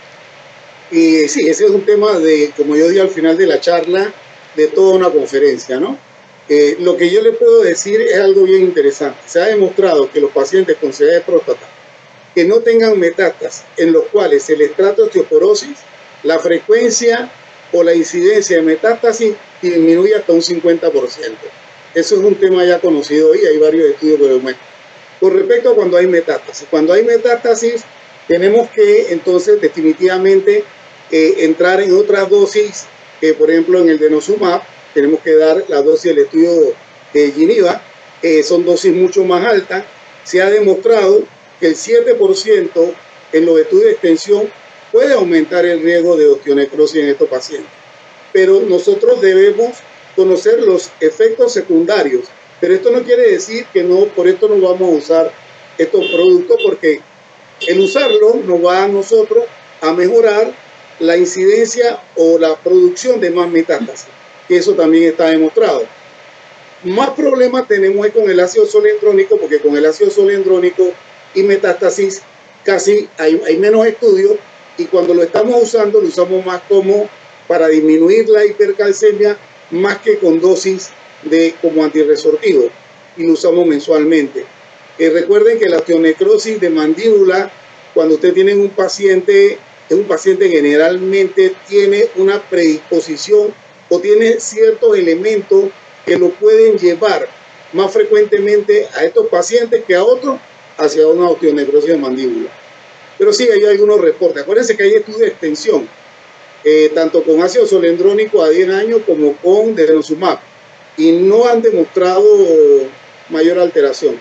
Sí, ese es un tema de, como yo dije al final de la charla, de toda una conferencia, ¿no? Lo que yo le puedo decir es algo bien interesante. Se ha demostrado que los pacientes con cirugía de próstata que no tengan metástasis, en los cuales se les trata osteoporosis, la frecuencia o la incidencia de metástasis disminuye hasta un 50%. Eso es un tema ya conocido y hay varios estudios que lo demuestran. Con respecto a cuando hay metástasis tenemos que entonces definitivamente entrar en otras dosis, por ejemplo en el denosumab, tenemos que dar la dosis del estudio de Geneva, son dosis mucho más altas. Se ha demostrado que el 7% en los estudios de extensión puede aumentar el riesgo de osteonecrosis en estos pacientes. Pero nosotros debemos conocer los efectos secundarios. Pero esto no quiere decir que no, por esto no vamos a usar estos productos, porque el usarlo nos va a nosotros a mejorar la incidencia o la producción de más metástasis, que eso también está demostrado. Más problemas tenemos con el ácido solendrónico, porque con el ácido solendrónico y metástasis casi hay menos estudios, y cuando lo estamos usando lo usamos más como para disminuir la hipercalcemia, más que con dosis como antirresortivo, y lo usamos mensualmente. Recuerden que la osteonecrosis de mandíbula, cuando usted tiene un paciente, es un paciente generalmente tiene una predisposición o tiene ciertos elementos que lo pueden llevar más frecuentemente a estos pacientes que a otros hacia una osteonecrosis de mandíbula. Pero sí, hay algunos reportes. Acuérdense que hay estudios de extensión, tanto con ácido solendrónico a 10 años como con denosumab, y no han demostrado mayor alteración.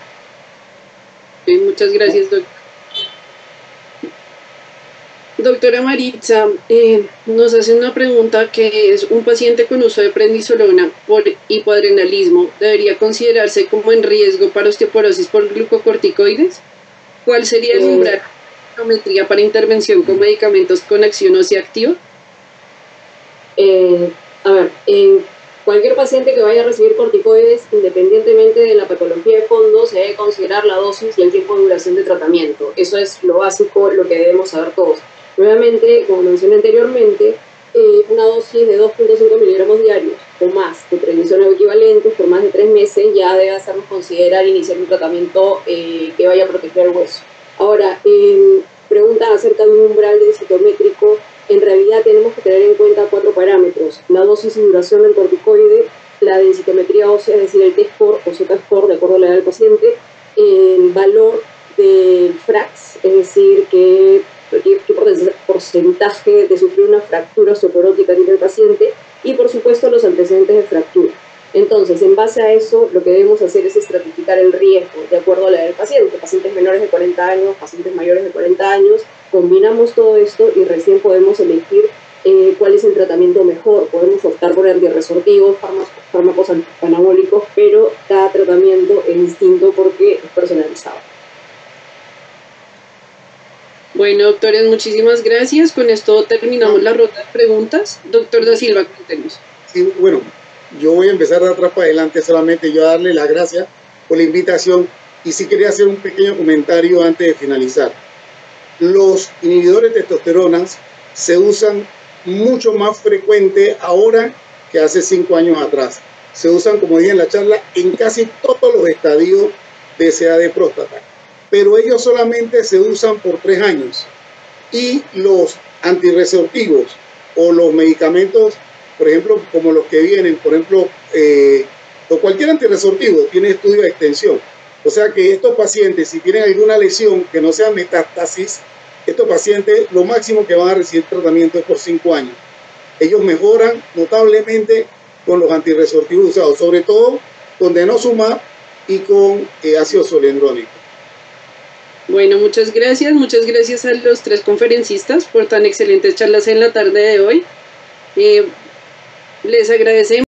Sí, muchas gracias, doctor. Doctora Maritza, nos hace una pregunta que es: un paciente con uso de prednisolona por hipoadrenalismo, ¿debería considerarse como en riesgo para osteoporosis por glucocorticoides? ¿Cuál sería el umbral de geometría para intervención con medicamentos con acción ósea activa? A ver, cualquier paciente que vaya a recibir corticoides, independientemente de la patología de fondo, se debe considerar la dosis y el tiempo de duración de tratamiento. Eso es lo básico, lo que debemos saber todos. Nuevamente, como mencioné anteriormente, una dosis de 2.5 miligramos diarios o más de prednisona o equivalentes por más de 3 meses ya debe hacernos considerar iniciar un tratamiento que vaya a proteger el hueso. Ahora, preguntan acerca de un umbral densitométrico. En realidad tenemos que tener en cuenta 4 parámetros: la dosis y duración del corticoide, la densitometría ósea, es decir, el T-score o Z-score, de acuerdo a la edad del paciente, el valor del FRAX, es decir, qué porcentaje de sufrir una fractura osteoporótica tiene el paciente, y por supuesto los antecedentes de fractura. Entonces, en base a eso, lo que debemos hacer es estratificar el riesgo de acuerdo a la edad del paciente: pacientes menores de 40 años, pacientes mayores de 40 años. Combinamos todo esto y recién podemos elegir cuál es el tratamiento mejor. Podemos optar por antirresortivos, fármacos anabólicos, pero cada tratamiento es distinto porque es personalizado. Bueno, doctores, muchísimas gracias. Con esto terminamos la ronda de preguntas. Doctor Da Silva, cuéntenos. Sí, bueno, yo voy a empezar de atrás para adelante, solamente yo darle las gracias por la invitación y sí quería hacer un pequeño comentario antes de finalizar. Los inhibidores de testosterona se usan mucho más frecuente ahora que hace 5 años atrás. Se usan, como dije en la charla, en casi todos los estadios de SEA de próstata, pero ellos solamente se usan por 3 años. Y los antirreceptivos o los medicamentos, por ejemplo, como los que vienen, por ejemplo, o cualquier antirresortivo tiene estudio de extensión. O sea que estos pacientes, si tienen alguna lesión que no sea metástasis, estos pacientes lo máximo que van a recibir tratamiento es por 5 años. Ellos mejoran notablemente con los antirresortivos usados, sobre todo con denosumab y con ácido zoledrónico. Bueno, muchas gracias a los 3 conferencistas por tan excelentes charlas en la tarde de hoy. Les agradecemos.